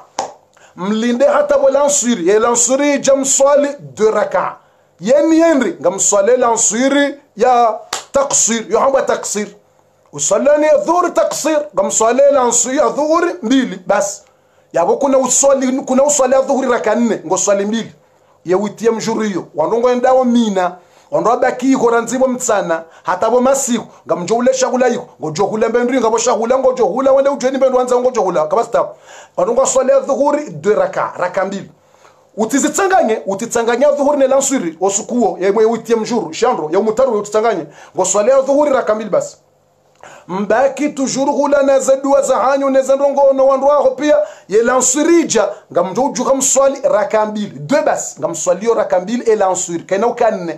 mlinde hata bo lanswiri e lanswiri jam swali de raka yeni yenri ngamswale lanswiri ya taqsir yo hamba taqsir usalani dhuhuri taqsir ngamswale lanswiri ya dhuhuri mbili bas yabo kuna uswali kuna uswali dhuhuri raka nne ngoswali mbili ye huitième jour hiyo wanongo endao mina ondo abaki ko ranzibo mtsana hata bo masiku ngamjo ule shagula yiko ngojo hula mbendri ngabo shagula ngojo hula wende ujeni mbendri wanza ngojo hula kama stop wanongo swali dhuhuri de raka raka mbili utizitsanganye utitsanganya dhuhuri ne lanswiri osukuo ye huitième jour chandro ya mutaru utitsanganye ngo swali dhuhuri raka mbili basi mbaki toujours hula na zadua za hanyo ne zandongo no wandu wako pia ye lanswirija ngamjo ujuka mswali raka mbili de bas ngamswali raka mbili e lanswiri kana ukanne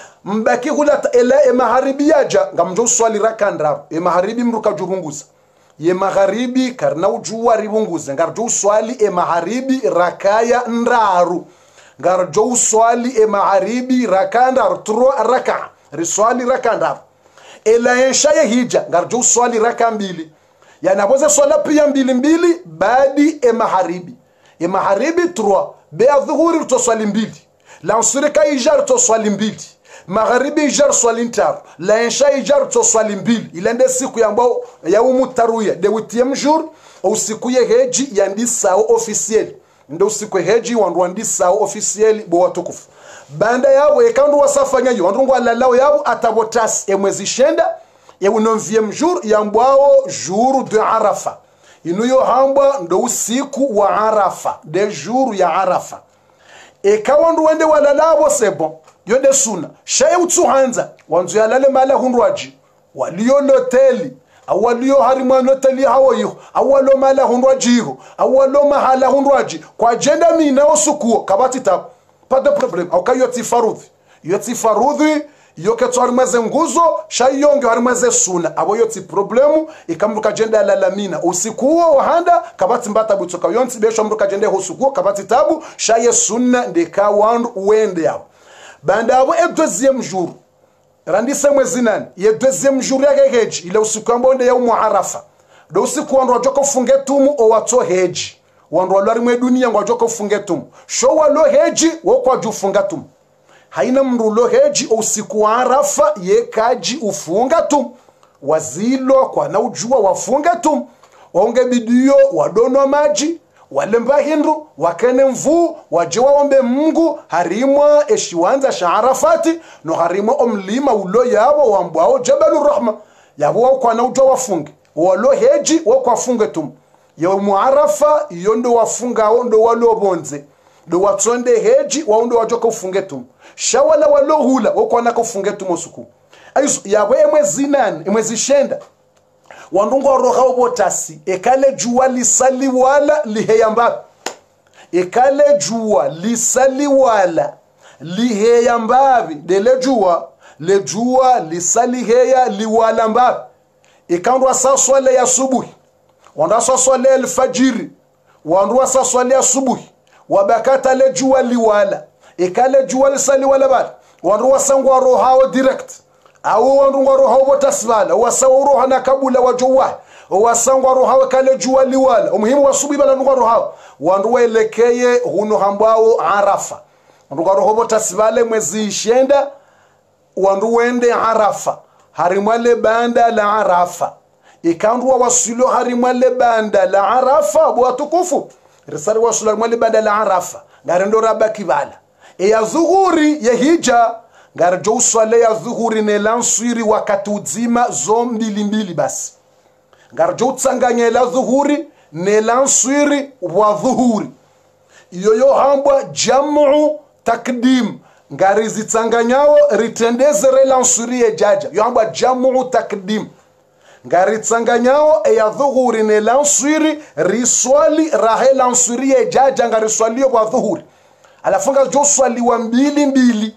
mbaki hula ela e maharibi yaja ngamjo swali raka ndraro e maharibi mruka jurunguza ye magharibi karna ujua ribunguze ngarjo uswali e magharibi rakaya ndaru ngarjo uswali e magharibi rakanda tro raka riswali rakanda ela yensha ye hija ngarjo uswali raka mbili yani aboze swala pia mbili mbili badi e magharibi e magharibi tro be adhuhuri to swali mbili lansuri ka ijar to swali mbili magharibi ijar swali ntaru la insha ijar to swali mbili ilende siku ambao ya umutaruya de huitième jour au siku ye heji yandi sao officiel ndo siku heji wandu wandi sao officiel bo watukufu banda yao ekandu wasafanya yo wandu ngwa lalao yao atabotas e mwezi shenda ya neuvième jour yambao jour de Arafa inuyo hamba ndo usiku wa Arafa de jour ya Arafa ekawandu wende walalabo sebo yonde suna shaye utsuhanza wanzu yalale mala hunrwaji waliyo loteli awaliyo harima loteli hawo yiho awalo mala hunrwaji yiho awalo mahala hunrwaji kwa jenda mina osukuo kabati tab pas de problème au kayoti farudhi yoti farudhi yoke twarmaze nguzo shayonge harmaze suna abo yoti problemu ikamruka jenda la lamina usikuo wahanda kabati mbata butoka yonti besho mruka jenda hosukuo kabati tabu shaye sunna ndeka wandu uende yao banda abo e deuxième jour randise mwezi nani ye deuxième jour ya heji ile usiku ambao nde ya Arafa do usiku wandu wajoko funge tumu o wato heji wandu walari mwe dunia ngwajoko funge tumu sho walo heji woko wajufunga tumu haina mrulo heji usiku wa Arafa ye kaji ufunga tumu wazilo kwa na ujua wafunga tumu waonge bidio wadono maji walemba hindu wakene mvu wajewa ombe Mungu harimwa eshiwanza sha Arafati no harimwa omlima ulo yabo wambwao Jabalur Rahma yabo kwa na ujua wafunge walo heji wako wafunge tumu yaumu Arafa yondo wafunga ondo walo bonze do watsonde heji waondo wajoka ufunge tumu shawala walo hula wako na kufunge tumu suku aizo yabo emwezi nane emwezi shenda wandungo roha obotasi ekale jua lisali wala liheyamba ekale jua lisali wala liheyamba dele jua le jua lisali heya liwala mba ekandwa saswale ya subuhi wanda saswale alfajiri wandwa saswale ya subuhi wabakata le jua liwala ekale jua lisali wala ba wandwa sangwa roha direct awo wandu ngoro hawo tasbala wasawo roha na kabula wajowa wasangwa roha kale jua liwala umuhimu wasubi bala ngoro hawo wandu welekeye huno hambao Arafa wandu ngoro hawo tasbala mwezi shenda wandu wende Arafa harimwale banda la Arafa ikandu wasilo harimwale banda la Arafa bwa tukufu risari wasilo harimwale banda la Arafa ngarendo rabaki bala e ya zuhuri ya hija ngarjo uswale ya dhuhuri ne lanswiri wakati uzima zo mbili mbili basi ngarjo utsanganye la dhuhuri ne lanswiri wa dhuhuri yoyo hambwa jamu takdim ngari zitsanganyao ritendezere lanswiri ya jaja yo hambwa jamu takdim ngari tsanganyao ya dhuhuri ne lanswiri riswali rahe lanswiri ya jaja ngari swali wa dhuhuri alafunga jo swali wa mbili mbili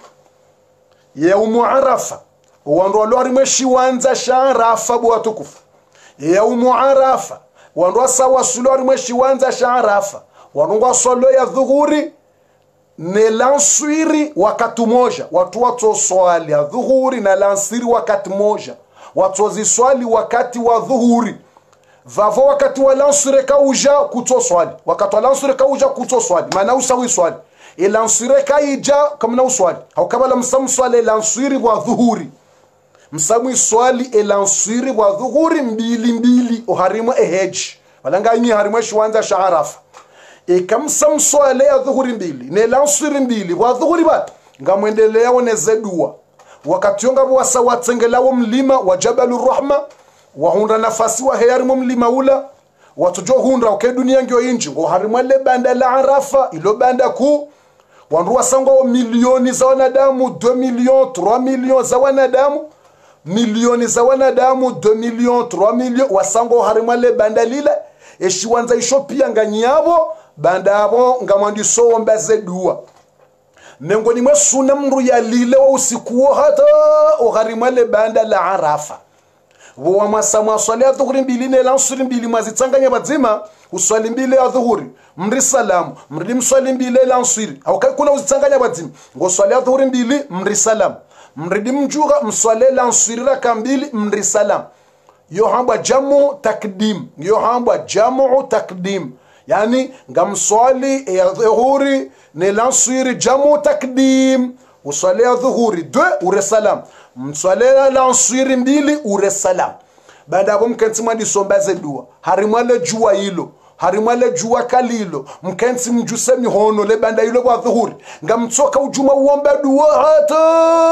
yaumu Arafa wandu walori mweshi wanza sha Arafa bwa tukufu yaumu Arafa wandu wasawa sulori mweshi wanza sha Arafa wandu wasolo ya dhuhuri ne lanswiri wakati moja watu wato swali ya dhuhuri na lansiri wakati moja watu waziswali wakati wa dhuhuri vavo wakati wa lansiri kauja kuto swali wakati wa lansiri kauja kuto swali maana usawi swali ilansire kaija kamna uswali au kabala msamu swali ilansiri wa dhuhuri msamu swali ilansiri wa dhuhuri mbili mbili uharimwa eheji walanga nyi harimwa shwanza sha Arafa ikamsamu swali ya dhuhuri mbili ne ilansiri mbili wa dhuhuri ba ngamwendelea oneze dua wakati yonga wasa watsengelawo mlima wa Jabalur Rahma wa hunda nafasi wa heyarimo mlima ula watujo hunda uke dunia ngyo inji ngo harimwa le banda la Arafa ilo banda ku wandu wasangwa milioni za wanadamu deux millions trois millions za wanadamu milioni za wanadamu deux millions trois millions wasangwa harimwa le banda lile eshiwanza ishopia nganyabo banda abo ngamwandi so mbaze dua mengoni mwa suna mru ya lile wa usikuo hata o harimwa le banda la Arafa wa masama swali ya dhuhuri mbili ne lansuri mbili mazitsanganya bazima uswali mbili ya dhuhuri mri salamu mri mswali mbili lansuri au kai kuna uzitsanganya bazima ngo swali ya dhuhuri mbili mri salamu mri mjuga mswali lansuri raka mbili mri salamu yo hamba jamu takdim yo hamba jamu takdim yani ngamswali ya dhuhuri ne lansuri jamu takdim uswali ya dhuhuri deux ure salam mswali ya lansuri mbili ure salam baada hapo mkensi mwadi sombaze dua harimwale jua hilo harimwale jua kalilo mkensi mjuse mihono le banda hilo kwa dhuhuri ngamtsoka ujuma uombe dua hata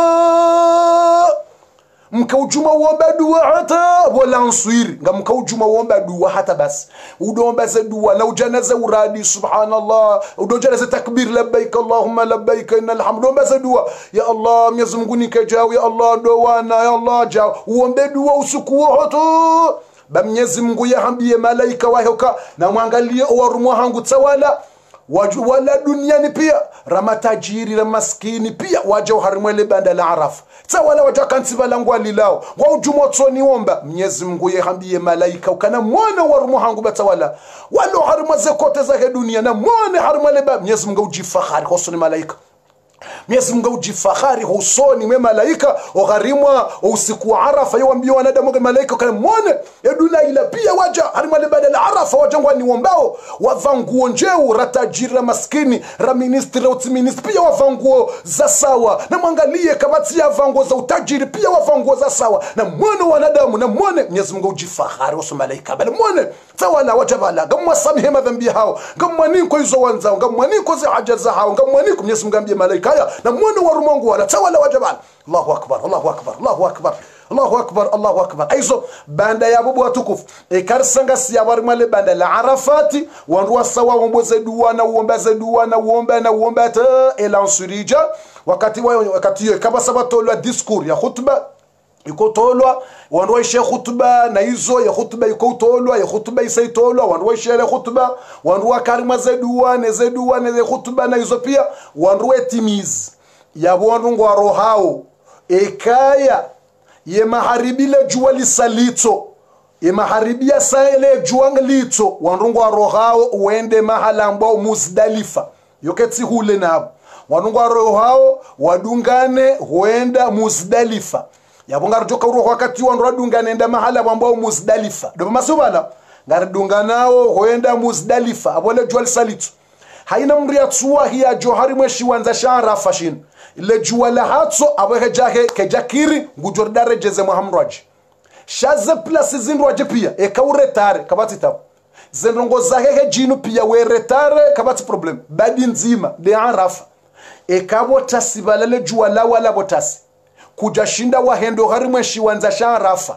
mka ujuma uombe dua hata wala answiri ngamka ujuma uombe dua hata basi udomba za dua na ujanaza uradi subhanallah udojanaza takbir labbaik allahumma labbaik innal hamd udomba za dua ya allah Mwenyezi Mungu nikajao ya allah dowana ya allah jao uombe dua usiku hata ba Mwenyezi Mungu yahambie malaika wahoka na mwangalie warumwa hangu tawala waju wala duniani pia ramatajiri na maskini pia waja uharimwele banda la Arafa tawala waja kansiba langu alilao wa ujumotsoni omba Mwenyezi Mungu yehambie malaika ukana mwana warumu hangu batawala wala uharimwaze kote za dunia na mwana harimwele ba Mwenyezi Mungu ujifahari hosoni malaika Mwenyezi Mungu ujifahari husoni mwe malaika ogharimwa usiku wa Arafa yoambia wanadamu kwa malaika kana muone eduna ila pia waja harimale badala Arafa wajangwa ni wombao wavanguo njeu ratajira maskini ra ministri ra ministri pia wavanguo za sawa na mwangalie kabati ya vanguo za utajiri pia wavanguo za sawa na muone wanadamu na muone Mwenyezi Mungu ujifahari husoni malaika bali muone tawala wajabala gamwa samihe madhambi hao gamwa niko hizo wanzao gamwa niko za haja za hao gamwa niko Mwenyezi Mungu ambie malaika haya na mwana wa rumungu wala tawala wajabal Allahu akbar Allahu akbar Allahu akbar Allahu akbar Allahu akbar aizo banda ya bubu watukufu ekarsanga siya warimale banda la Arafati wanruwa sawa womboze dua na uombaze dua na uomba na uomba ta elansurija wakati wa wakati yo kaba sabatolwa discours ya khutba iko tolwa wanruwa ishe khutba na hizo ya khutba iko tolwa ya khutba isai tolwa wanruwa ishe ya khutba wanruwa karima za dua na za dua na za khutba na hizo pia wanruwa timiz ya wanrungu wa rohao ekaya ye maharibile jua lisalito ye maharibia saele jua nglito wanrungu wa rohao uende mahala ambao Muzdalifa yoketi hule nabo wanrungu wa rohao wadungane huenda Muzdalifa yabonga rutoka uruho wakati wanru dungane enda mahala ambao Muzdalifa ndo masubala ngaridunganao huenda Muzdalifa abole jua lisalito haina mria tsuwa hiya johari mweshi wanza shara fashin ile jua la hatso abahe jake kejakiri ngujordare jeze muhamraji shaze plus zinroje pia e kauretare kabati tap zenrongo zake jinu pia we retare kabati problem badi nzima de Arafa e kabo tasibala le jua la wala botasi kujashinda wahendo hari mweshi wanza sharafa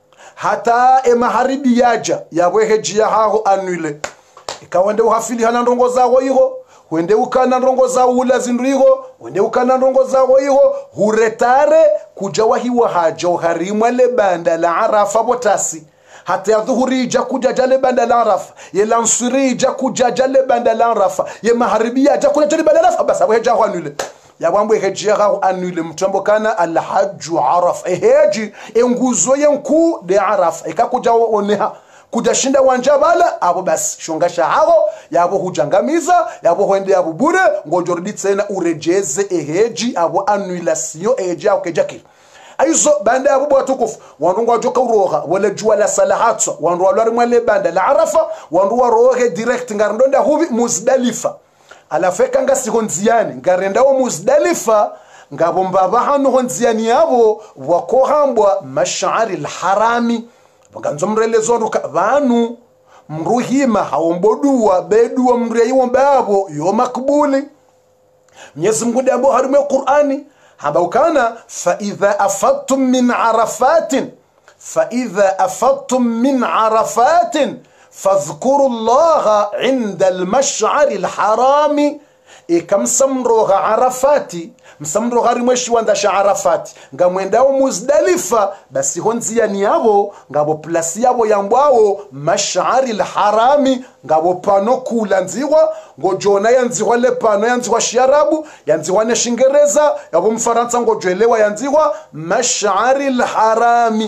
hata e maharibi yaja yawehe jia haho anule ikawende uhafili hana ndongo zawo iho wende ukana ndongo zawo ula zindu iho wende ukana ndongo zawo iho huretare kujawa hiwa haja uharimwa le banda la Arafa botasi hata ya dhuhuri ija kujaja le banda la Arafa ye lansuri ija kujaja le banda la Arafa ye maharibi yaja kujaja le banda la Arafa basa wehe jaho anule ya wambo heji ya anule mtambo kana alhaju Arafa heji enguzo yenku de Arafa ikakuja oneha kujashinda wanjabala abo basi shongasha hao yabo hujangamiza yabo hoende yabo bure ngojordi tsena urejeze eheji abo annulation eheji au kejaki aizo banda yabo bwatukufu wanungwa joka uroha wala jua la salahatso wanru walari mwale banda la Arafa wanru warohe direct ngarndonda hubi Muzdalifa alafeka nga sihonziani ngarenda wo Muzdalifa ngabo mbaba hano honziani yabo wakohambwa mash'ari alharami baganzo mrelezo ruka banu mruhima haombodua bedua mreyo mbabo yo makbuli Mwenyezi Mungu ndabo harimu Qur'ani habaukana fa idha afattum min arafatin fa idha afattum min arafatin فاذكروا الله عند المشعر الحرام ikam samroga Arafati msamroga rimweshi wanda sha Arafati ngamwendao Muzdalifa basi honzia ni yabo ngabo plasi yabo yambwao mash'ari alharami ngabo pano kula nziwa ngojona yanziwa le pano yanziwa shiarabu yanziwa ne shingereza yabo mfaransa ngojelewa yanziwa mash'ari alharami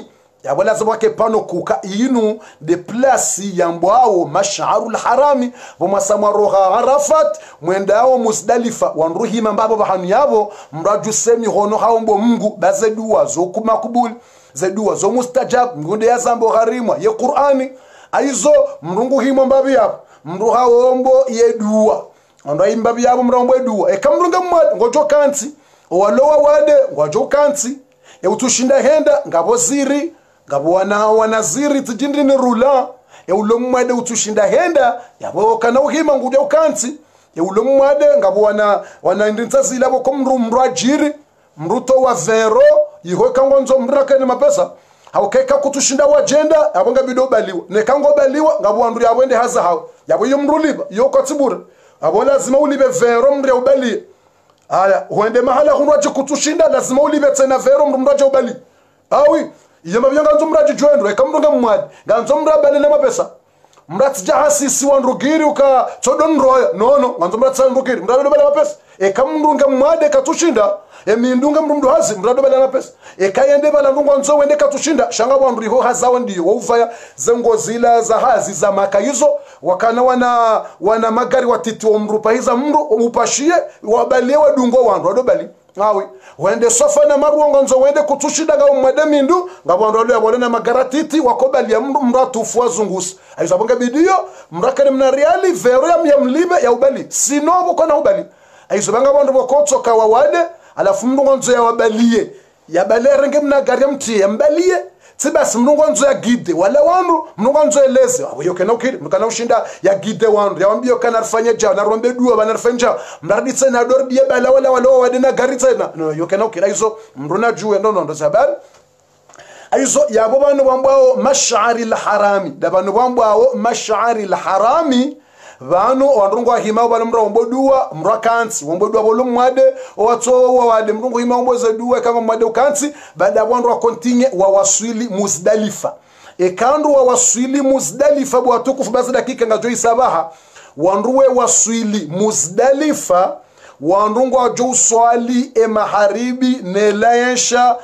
ya wala za wake pano kuka inu de plasi yambao mash'arul harami voma samwaroha Arafat mwendao Muzdalifa wanruhi mambabo bahanu yabo mraju semi hono haombo Mungu baze dua zo kumakubuli ze dua zo mustajab ngunde ya zambo gharimwa ye Qur'ani aizo mrungu himo mbabi yabo mruha ombo ye dua ando imbabi yabo mrombo dua e kamrunga mwad ngojo kanti walowa wade ngojo kanti e utushinda henda ngabo ziri ngabo wana wanaziri tijindi ni rula ya ulomwade utushinda henda yabo kana uhima ngude ukanti ya ulomwade ngabo wana wana ndintazi labo komru mrajiri mruto wa vero yiho kangonzo mraka ni mapesa haukeka kutushinda wajenda abonga bido baliwa ne kango baliwa ngabo wandu yabwende haza hawo yabo yumruliba yoko tibura abo lazima ulibe vero mre ubali aya huende mahala hunwaje kutushinda lazima ulibe tena vero mrumraje ubali awi yema byanga nzumraje joendo ekamrunga mwadi ganzomra balele mapesa mrati jahasisi wanrugiri uka todon roya no no ganzomra tsanrugiri mrado bala mapesa ekamrunga mwade katushinda emindunga mrumdu hazi mrado bala mapesa ekayende bala ndungo nzo wende katushinda shanga bwandu ho hazawa ndiyo wuvaya zengozila za hazi za makaizo wakana wana wana magari watiti omrupa hiza mru upashie wabalewa dungo wandu adobali awi wende sofa na maruongo nzo wende kutushinda ga umwade mindu ngabwandu alo yabolena magaratiti wakobali ya mru mratu fuazungusi aizo bonga bidio mrakane mna reali vero ya myamlibe ya ubali sinobo kona ubali aizo banga bandu bokotsoka wawade alafu mrungo nzo ya wabalie ya balere nge mna gari mti ya mbalie tibasi mrungo nzo ya gide wala wandu mrungo nzo eleze abo yoke no kiri mkana ushinda ya gide wandu ya wambio kana rfanya ja na rombe duwa bana rfanya mradi tsena dor biye bala wala wala wade na gari tsena no yoke no kiri aizo mruna juwe no no ndo sabari aizo ya bo banu bambao mash'aril harami da banu bambao mash'aril harami vanu wandungu hima bala mra ombodua mra kansi ombodua bolo mwade watso wade mrungu hima omboza dua kama mwade ukansi baada wandu wa kontinye wa waswili Muzdalifa e kandu wa waswili Muzdalifa bwa tukufu basi dakika ngajo isabaha wanduwe waswili Muzdalifa wandungu wajo swali e maharibi nelaensha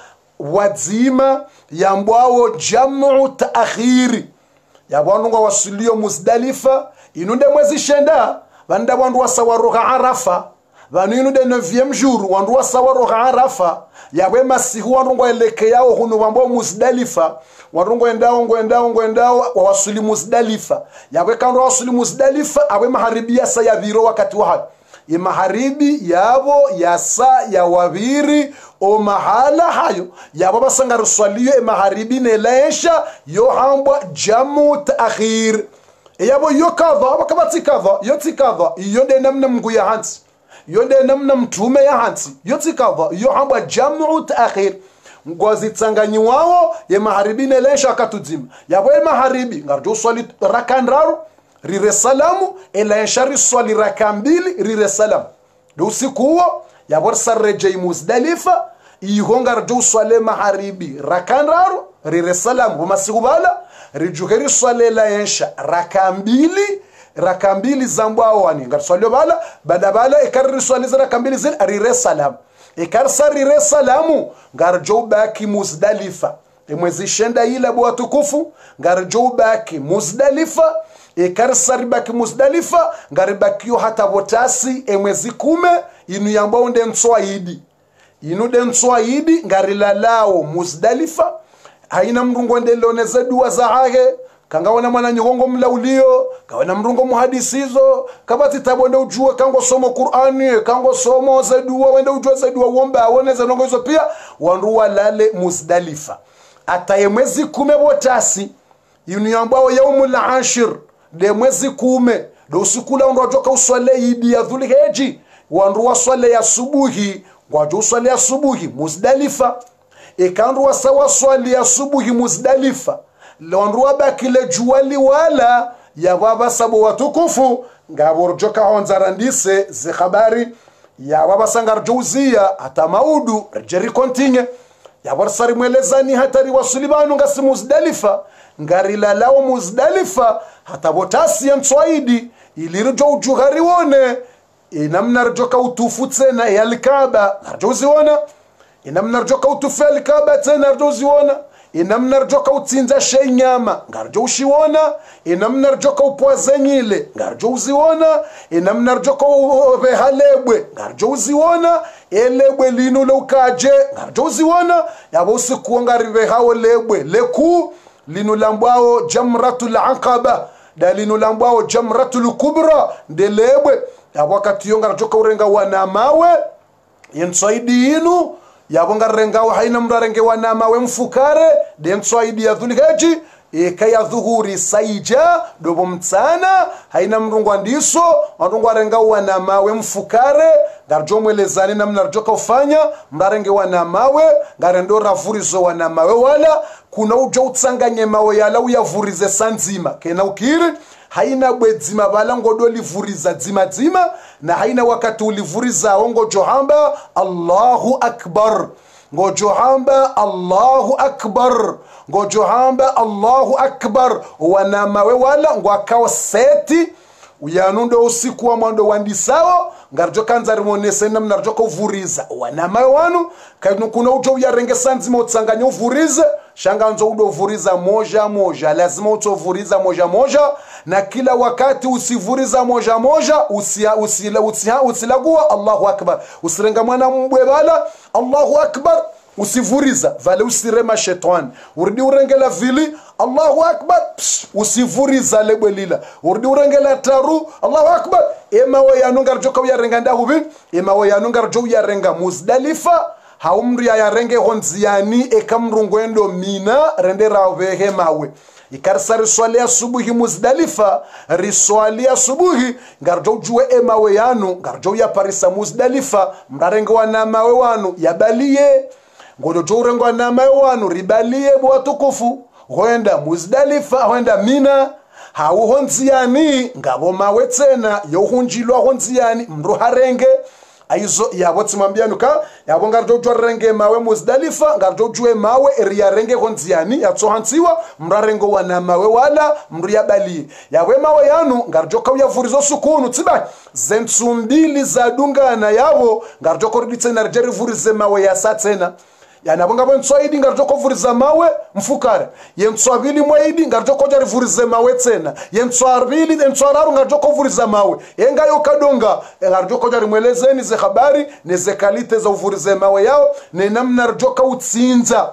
wadzima yambwao jamu taakhiri ya wandungu waswilio Muzdalifa inunde mwezi shenda banda wandu wasawaroha Arafa banu inunde neuvième jour wandu wasawaroha Arafa yawe masihu wandu ngoeleke yao hunu wambo Muzdalifa wandu ngoendao ngoendao ngoendao wawasuli Muzdalifa yawe kandu wasuli Muzdalifa awe maharibia sa ya viro wakati wa ya maharibi yabo ya sa ya waviri o mahala hayo yabo basanga ruswaliyo e maharibi nelaesha yo hambwa jamu taakhir yabo yokava bakabati kava yotikava yonde namna mngu ya hansi yonde namna mtume ya hansi yotikava yo hamba jamu taakhir ngozi tsanganyi wao ye maharibine lesha akatuzima yabo ye maharibi ngarjo swali rakandraru rire salamu ela shari swali rakambili rire salamu do usiku huo yabo sarreje Muzdalifa ihonga ngarjo swali maharibi rakandraru rire salamu bumasiku bala rijuheri swale la yensha rakambili rakambili zambao wani ngar swale bala bada bala ikar swale za rakambili zil arire salam ikar sarire salamu ngar jobaki Muzdalifa emwezi shenda ila bwa tukufu ngar jobaki Muzdalifa ikar saribaki Muzdalifa ngar bakiyo hata botasi emwezi kume inu yambao nde nswaidi inu de nswaidi ngar lalao Muzdalifa haina mrungo ndeloneza dua za hage kanga wana mwana nyongo mlaulio kawana mrungo muhadisizo kabati tabonde ujue kango somo Qur'ani kango somo za dua wende ujue za dua uomba awoneza nongo hizo pia wandu walale Muzdalifa ataye mwezi kume botasi yuni ambao yaumul ashir de mwezi kume do usikula ndo ajoka uswale idi ya dhulhijja wandu waswale ya subuhi wajo uswale ya subuhi Muzdalifa ikandu wasawa swali ya subuhi Muzdalifa londu wabakile juwali wala ya baba sabo watukufu ngaborjoka honzarandise zi khabari ya baba sangar jouzia hata maudu jeri kontinye ya borsari mwelezani hatari wasulibanu ngasi Muzdalifa ngari lalao Muzdalifa hata botasi ya mswaidi ilirjo ujughari wone inamna rjoka utufu tena ya Al-Kaaba narjozi wona inamna rjoka utufu ya Al-Kaaba tena narjozi wona inamna rjoka utsinza shenyama ngarjo ushiona inamna rjoka upwazenyile ngarjo uziona inamna rjoka ubehalebwe ngarjo uziona elebwe lino lokaje ngarjo uziona yabo usiku ngaribe hawo lebwe leku lino lambwao jamratul aqaba dalino lambwao jamratul kubra ndelebwe yabo wakati yonga rjoka urenga wana mawe yensaidi inu yabo ngarenga wa haina mrarenge wana mawe mfukare densaidi ya dhulheji ekaya dhuhuri saija dobo mtsana haina mrungwa ndiso mrungwa renga wana mawe mfukare ngarjo mwelezani namna rjoka ufanya mrarenge wana mawe ngarendo ravurizo wana mawe wala kuna ujo utsanganye mawe yala uyavurize sanzima kena ukiri haina bwedzima bala ngodo livuriza dzima dzima na haina wakati ulivuriza ongo johamba Allahu akbar ngo johamba Allahu akbar ngo johamba Allahu akbar wana mawe wala ngo akawa seti uyanundo usiku wa mwando wandisao ngarjo kanza rimonese namna rjoko uvuriza wana mawe wanu kaino kuna ujo uyarenge sanzima utsanganya uvurize shanganzo udo uvuriza moja moja lazima utovuriza moja moja na kila wakati usivuriza moja moja usia usila usia usilagua Allahu akbar usirenga mwana mbwebala Allahu akbar usivuriza vale usirema shetani uridi urengela vili Allahu akbar psh, usivuriza lebelila uridi urengela taru Allahu akbar ema wa yanunga rjoka uyarenga ndahubi ema wa yanunga rjo uyarenga Muzdalifa haumri ya renge honziani ekamrungwendo mina rende rawehe mawe ikarsa riswali asubuhi Muzdalifa riswali asubuhi ngarjo juwe emawe yanu ngarjo ya parisa Muzdalifa mrarenge wana mawe wanu yabalie ngodo jorengo wana mawe wanu ribalie bwa tukufu hoenda Muzdalifa hoenda mina hawo honziani ngabo mawe tena yohunjilwa honziani mru harenge aizo yabo tsimambianuka yabo ngarjo jwarenge mawe Muzdalifa ngarjo jwe mawe ria renge honziani yatsohantsiwa mrarengo wana mawe wala mria bali yawe mawe yanu ngarjo ka yavurizo sukunu tsiba zentsumbili za dungana yabo ngarjo koriditse narjeri vurize mawe ya satsena yana bonga bontswaidi ngarjo kovuriza mawe mfukare yentswabili mwaidi ngarjo kojari vurize mawe tsena yentswarbili yentswararu ngarjo kovuriza mawe enga yo kadonga ngarjo kojari mwelezeni ze habari ne ze kalite za uvurize mawe yao ne namna rjoka utsinza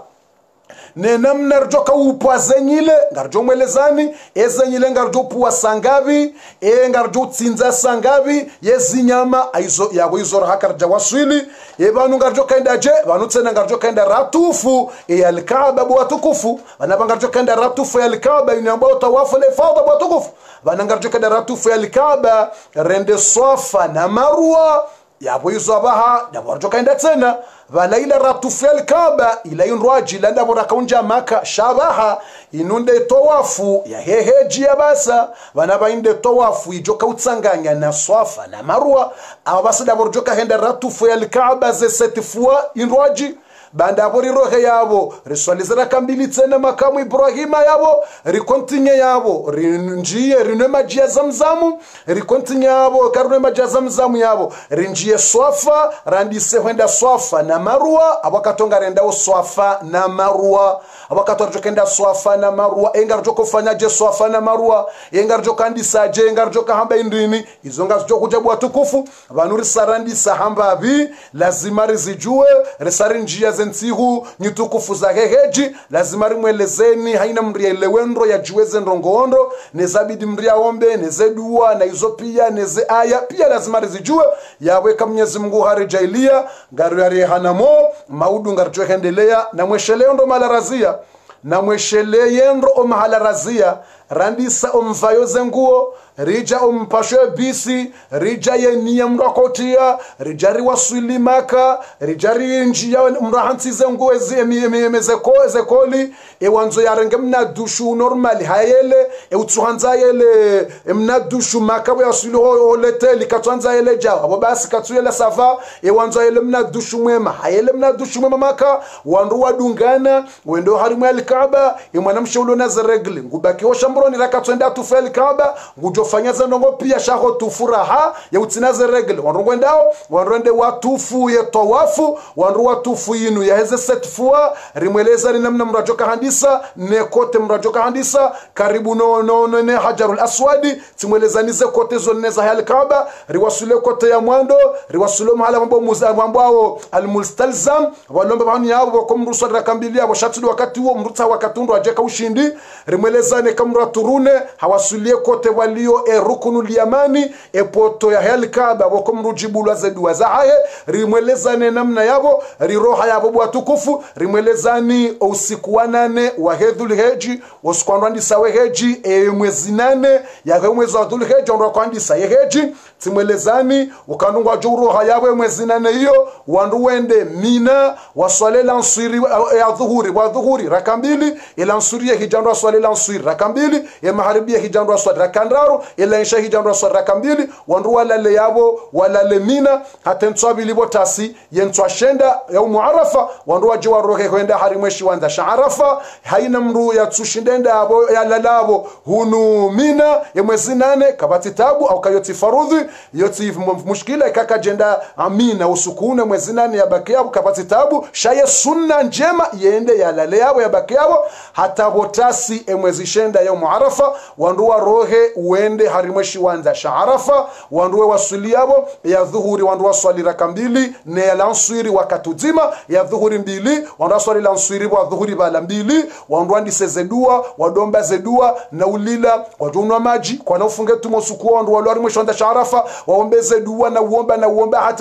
ne namna rjoka upwazenyile ngarjo mwelezani ezenyile ngarjo puwa sangabi e ngarjo utsinza sangabi yezinyama aizo yabo izora hakarja waswili ebanu ngarjo kaenda je banu tsena ngarjo kaenda ratufu e alkaaba bwa tukufu bana ngarjo kaenda ratufu ya alkaaba inamba tawafu le fadha bwa tukufu bana ngarjo kaenda ratufu ya alkaaba rende Safa na Marwa yabo izo abaha yabo ngarjo kaenda tsena valaila ratufu ya alkaaba ila inrwaji landa boraka unja maka shabaha inunde towafu ya heheji ya basa bana bainde towafu ijoka utsanganya na Safa na Marwa abasa da borjoka henda ratufu ya alkaaba ze setifua inrwaji banda abori rohe yabo riswalizira kambili tsena makamu Ibrahima yabo rikontinye yabo rinjie rinwe majia zamzamu rikontinye yabo karwe majia zamzamu yabo rinjie Safa randise henda Safa na Marwa abakatonga renda Safa na Marwa abakatonga kenda Safa na Marwa engarjo kufanya je Safa na Marwa engarjo kandisa je engarjo kahamba indini izonga zo kujabwa tukufu banuri sarandi sahamba bi lazima rizijue risarinjia zentsihu nyutukufu za heheji lazima rimwelezeni haina mria lewendro ya juweze ndongondo nezabidi mria ombe nezedua na izo pia neze aya pia lazima rizijue yaweka Mwenyezi Mungu harijailia garu ya rehanamo maudu ngarjo hendelea na mwesheleo ndo malarazia na mweshele yendro o mahalarazia randisa omvayo zenguo rija ompashwe bisi rija yeniya mrakotia rijari waswilimaka rijari njia mrahansi zenguo ezemezeko ezekoli ewanzo yarenge mna dushu normali hayele e utsuhanza yele mna dushu makabo yaswili holete likatwanza yele jawa abo basi katuyela sava ewanzo yele mna dushu mwema hayele mna dushu mwema maka wandu wadungana wendo harimu alkaaba e mwanamshe ulo nazaregle ngubaki osha kambro ni rakatwenda tufel kaba ngujofanyaza ndongo pia shaho tufuraha ya utinaze regle wanrongo ndao wanrende watufu ye tawafu wanru watufu yinu ya heze setfua rimweleza ni namna mrajoka handisa ne kote mrajoka handisa karibu no no, no ne hajarul aswadi timwelezanize kote zoneza hal kaba riwasule kote ya mwando riwasule mahala mambo muza mambo ao almustalzam walomba bani yabo komrusa rakambilia washatu wakati huo mruta wakatundu ajeka ushindi rimwelezane kamra turune hawasulie kote walio e rukunu liyamani e poto ya hal kaba wakomrujibulwa zedua zahaye rimwelezane namna yabo riroha yabo watukufu rimwelezani usiku wa nane wa hedhul heji waskwandisa we heji e mwezi nane ya mwezi wa dhul heji ndo kwandisa ye heji timwelezani ukanungwa juruha yabo mwezi nane hiyo wandu wende mina waswalela nsiri ya dhuhuri wa dhuhuri rakambili ila nsuri ya hijandwa swalela nsiri rakambili ya maharibi ya hijandwa swali rakandaru ila insha hijandwa swali rakambili wandu walale yabo walale mina hatenswabili botasi yentwa shenda ya umuarafa wandu waje warohe kwenda harimweshi wanda shaarafa haina mru ya tsushindenda abo ya lalabo hunu mina ya mwezi nane kabati tabu au kayoti farudhi yoti mushkila kaka jenda amina usukune mwezi nane ya baki yabo kabati tabu shaye sunna njema yende ya lale yabo ya baki yabo hata botasi ya mwezi shenda ya umuarafa wandu warohe uende harimweshi wanda shaarafa wandu wasuli yabo ya dhuhuri wandu waswali rakambili ne ya lanswiri wakatuzima ya dhuhuri mbili wandu waswali lanswiri wa dhuhuri bala mbili wandu wandise zedua wadomba zedua na ulila wadunwa maji kwa na ufunge tumo suku wandu walwari mwisho wanda sharafa waombe zedua na uomba na uomba hata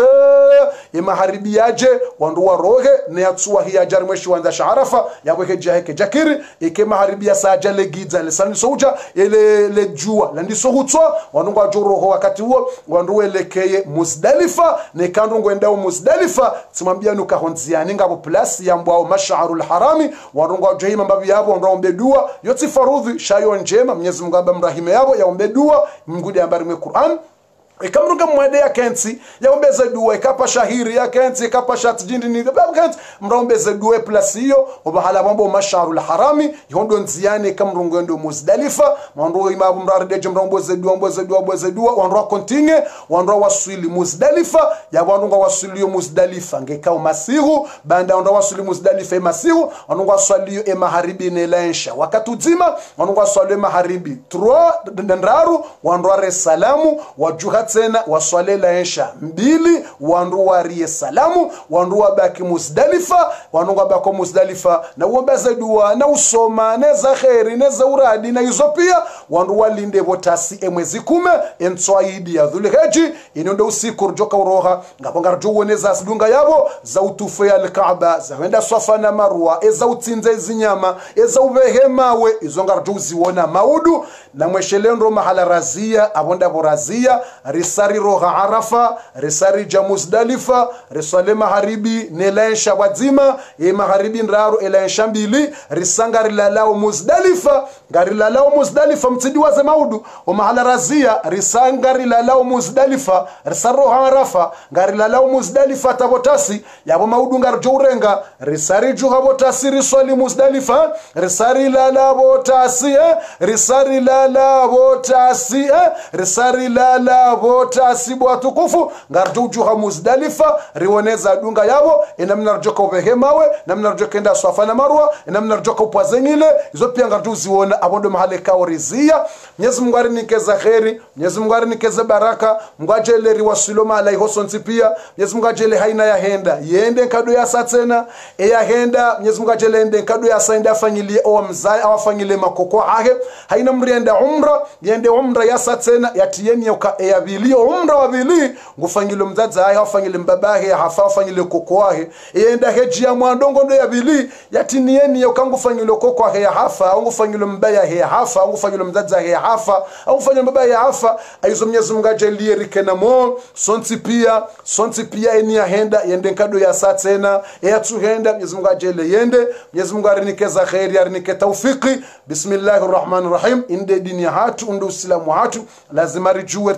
ima haribi yaje wandu warohe ne ya tsuwa hiya jari mwisho wanda sharafa ya weke jaheke jakiri ike maharibi ya saja le gidza le sani souja ele le jua landi sohutwa wandu wajoroho wakati huo wandu welekeye Muzdalifa ne kandu ngwendao Muzdalifa timambia nukahonziani ngabo plus ya mbwao mash'arul harami warunga jehima mbabi yabo ondombe dua yoti farudhi shayo njema Mwenyezi Mungu abamrahime yabo yaombe dua mngudi ambari mwe Qur'an ikamruga mwede ya kensi yaombeze dua ikapa shahiri ya kensi ikapa shatjindi ni kensi mraombeze dua plus hiyo obahala mambo masharul harami yondo nziane ikamrunga ndo Muzdalifa mando imabu mraride mraombeze dua mboze dua mboze dua wanro kontinge wanro waswili Muzdalifa ya wanunga waswili Muzdalifa ngekao masihu banda wanro waswili Muzdalifa masihu wanunga waswili e maharibi ne lensha wakatuzima wanunga waswili maharibi trois ndraru wanro resalamu wajuha tena waswalela ensha mbili wandu warie salamu wandu wabaki Muzdalifa wandu wabako Muzdalifa na uombeze dua na usoma na za khairi na za uradi na hizo pia wandu walinde botasi emwezi kume enswaidi ya dhulheji inondo usiku joka uroha ngaponga juwoneza sidunga yabo za utufu ya al-Kaaba za wenda Safa na Marwa eza utinze zinyama eza ubehemawe izonga juziona maudu na mweshelendo mahala razia abonda borazia risari roha Arafa risari ja Muzdalifa risale maharibi nelensha wazima e maharibi nraru elensha mbili risanga rilalao Muzdalifa garilalao Muzdalifa mtidi waze maudu o mahala razia risanga rilalao Muzdalifa risari roha Arafa garilalao Muzdalifa tabotasi yabo maudu ngarjo urenga risari juha botasi risali Muzdalifa risari lala botasi eh? risari lala botasi eh? risari lala botasi bwatukufu ngarjujuha Muzdalifa riwoneza dunga yabo inamna rjoka ubehemawe namna rjoka enda Safa na Marwa inamna rjoka upwazengile izo pia ngarjuziona abondo mahale kaorizia Mwenyezi Mungu arinikeza khairi Mwenyezi Mungu arinikeza baraka ngwajele riwasuloma alai hosonti pia Mwenyezi Mungu ajele haina ya henda yende kado ya satena e ya henda Mwenyezi Mungu ajele ende kado ya saenda afanyilie o mzai awafanyile makoko ahe haina mrienda umra yende umra ya satena yatieni yoka e ya bilio umra wa bili ngufanyile mzaza ahe afanyile mbabahe hafa afanyile koko ahe yenda heji ya mwandongo ndo ya bili yatinieni yoka ngufanyile koko ahe ya hafa au ngufanyile mbaya he hafa au ngufanyile mzaza he hafa au ngufanyile mbaya ya hafa aizo Mwenyezi Mungu ajele rikena mo sonti pia sonti pia eni ya henda yende kado ya satena e ya tuhenda Mwenyezi Mungu ajele yende Mwenyezi Mungu arinikeza khairi arinike tawfiki bismillahir rahmanir rahim inde dini hatu undu islamu hatu lazima rijue tujoka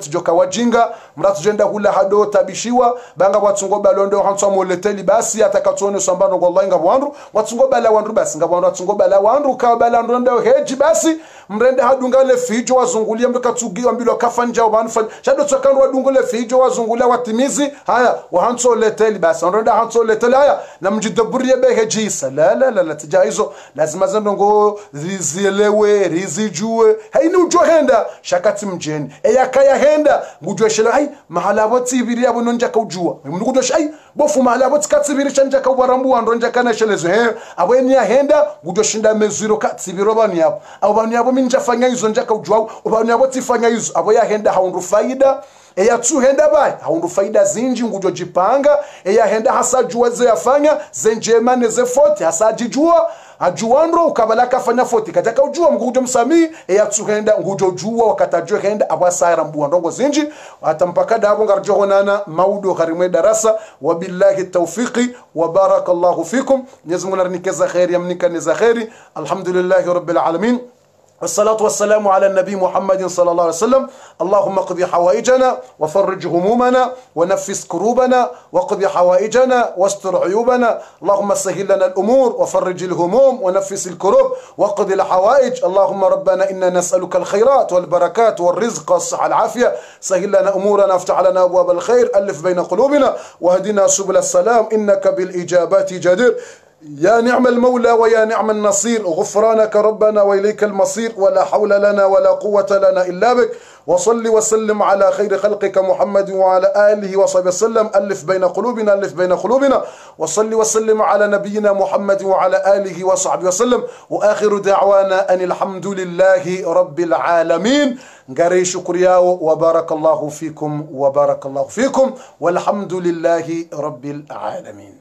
wajinga mratujenda hula hado tabishiwa banga watungo balondo hantswa moleteli basi atakatone sambano wallahi ngabwandu watungo bala wandu basi ngabwandu watungo bala wandu ka bala ndo heji basi mrende hadunga le fijo wazungulia mkatugiwa mbilo kafanja ubanfa shado tsakando wadungo le fijo wazungulia watimizi haya wahantso leteli basi ndo hantso leteli haya na mjidaburie be heji la la la la tijaizo lazima zandongo zizielewe rizijue haini ujo henda shakati mjeni eyakaya henda ngujwe shela hai mahala botibiri abo nonja kujua mngudo shay bofu mahala botikatsibiri chanja ka barambu andonja kana shelezo he abweni ya henda ngujwe shinda meziro katsibiro bani yabo abo bani yabo minja fanya hizo njaka ujwa bani yabo tifanya hizo abo ya henda haundu faida eya tu henda bai haundu faida zinji ngujo jipanga eya henda hasa jua ze yafanya zenjema neze foti hasa jijua ajuandro ukabalaka fanya foti kataka ujua ngujo msami eya tu henda ngujo jua wakatajua henda abasara mbuandongo zinji atampaka dabo ngarjo honana maudo karimwe darasa wabillahi tawfiqi wa barakallahu fikum Mwenyezi nikeza khairi yamnika niza khairi alhamdulillahi rabbil alamin والصلاة والسلام على النبي محمد صلى الله عليه وسلم اللهم اقضي حوائجنا وفرج همومنا ونفس كروبنا واقضي حوائجنا واستر عيوبنا اللهم سهل لنا الأمور وفرج الهموم ونفس الكروب واقضي الحوائج اللهم ربنا إنا نسألك الخيرات والبركات والرزق والصحة العافية سهل لنا أمورنا افتح لنا أبواب الخير ألف بين قلوبنا واهدنا سبل السلام إنك بالإجابات جدير يا نعم المولى ويا نعم النصير غفرانك ربنا وإليك المصير ولا حول لنا ولا قوة لنا إلا بك وصل وسلم على خير خلقك محمد وعلى آله وصحبه وسلم ألف بين قلوبنا ألف بين قلوبنا وصل وسلم على نبينا محمد وعلى آله وصحبه وسلم وآخر دعوانا أن الحمد لله رب العالمين غري شكرياو وبارك الله فيكم وبارك الله فيكم والحمد لله رب العالمين.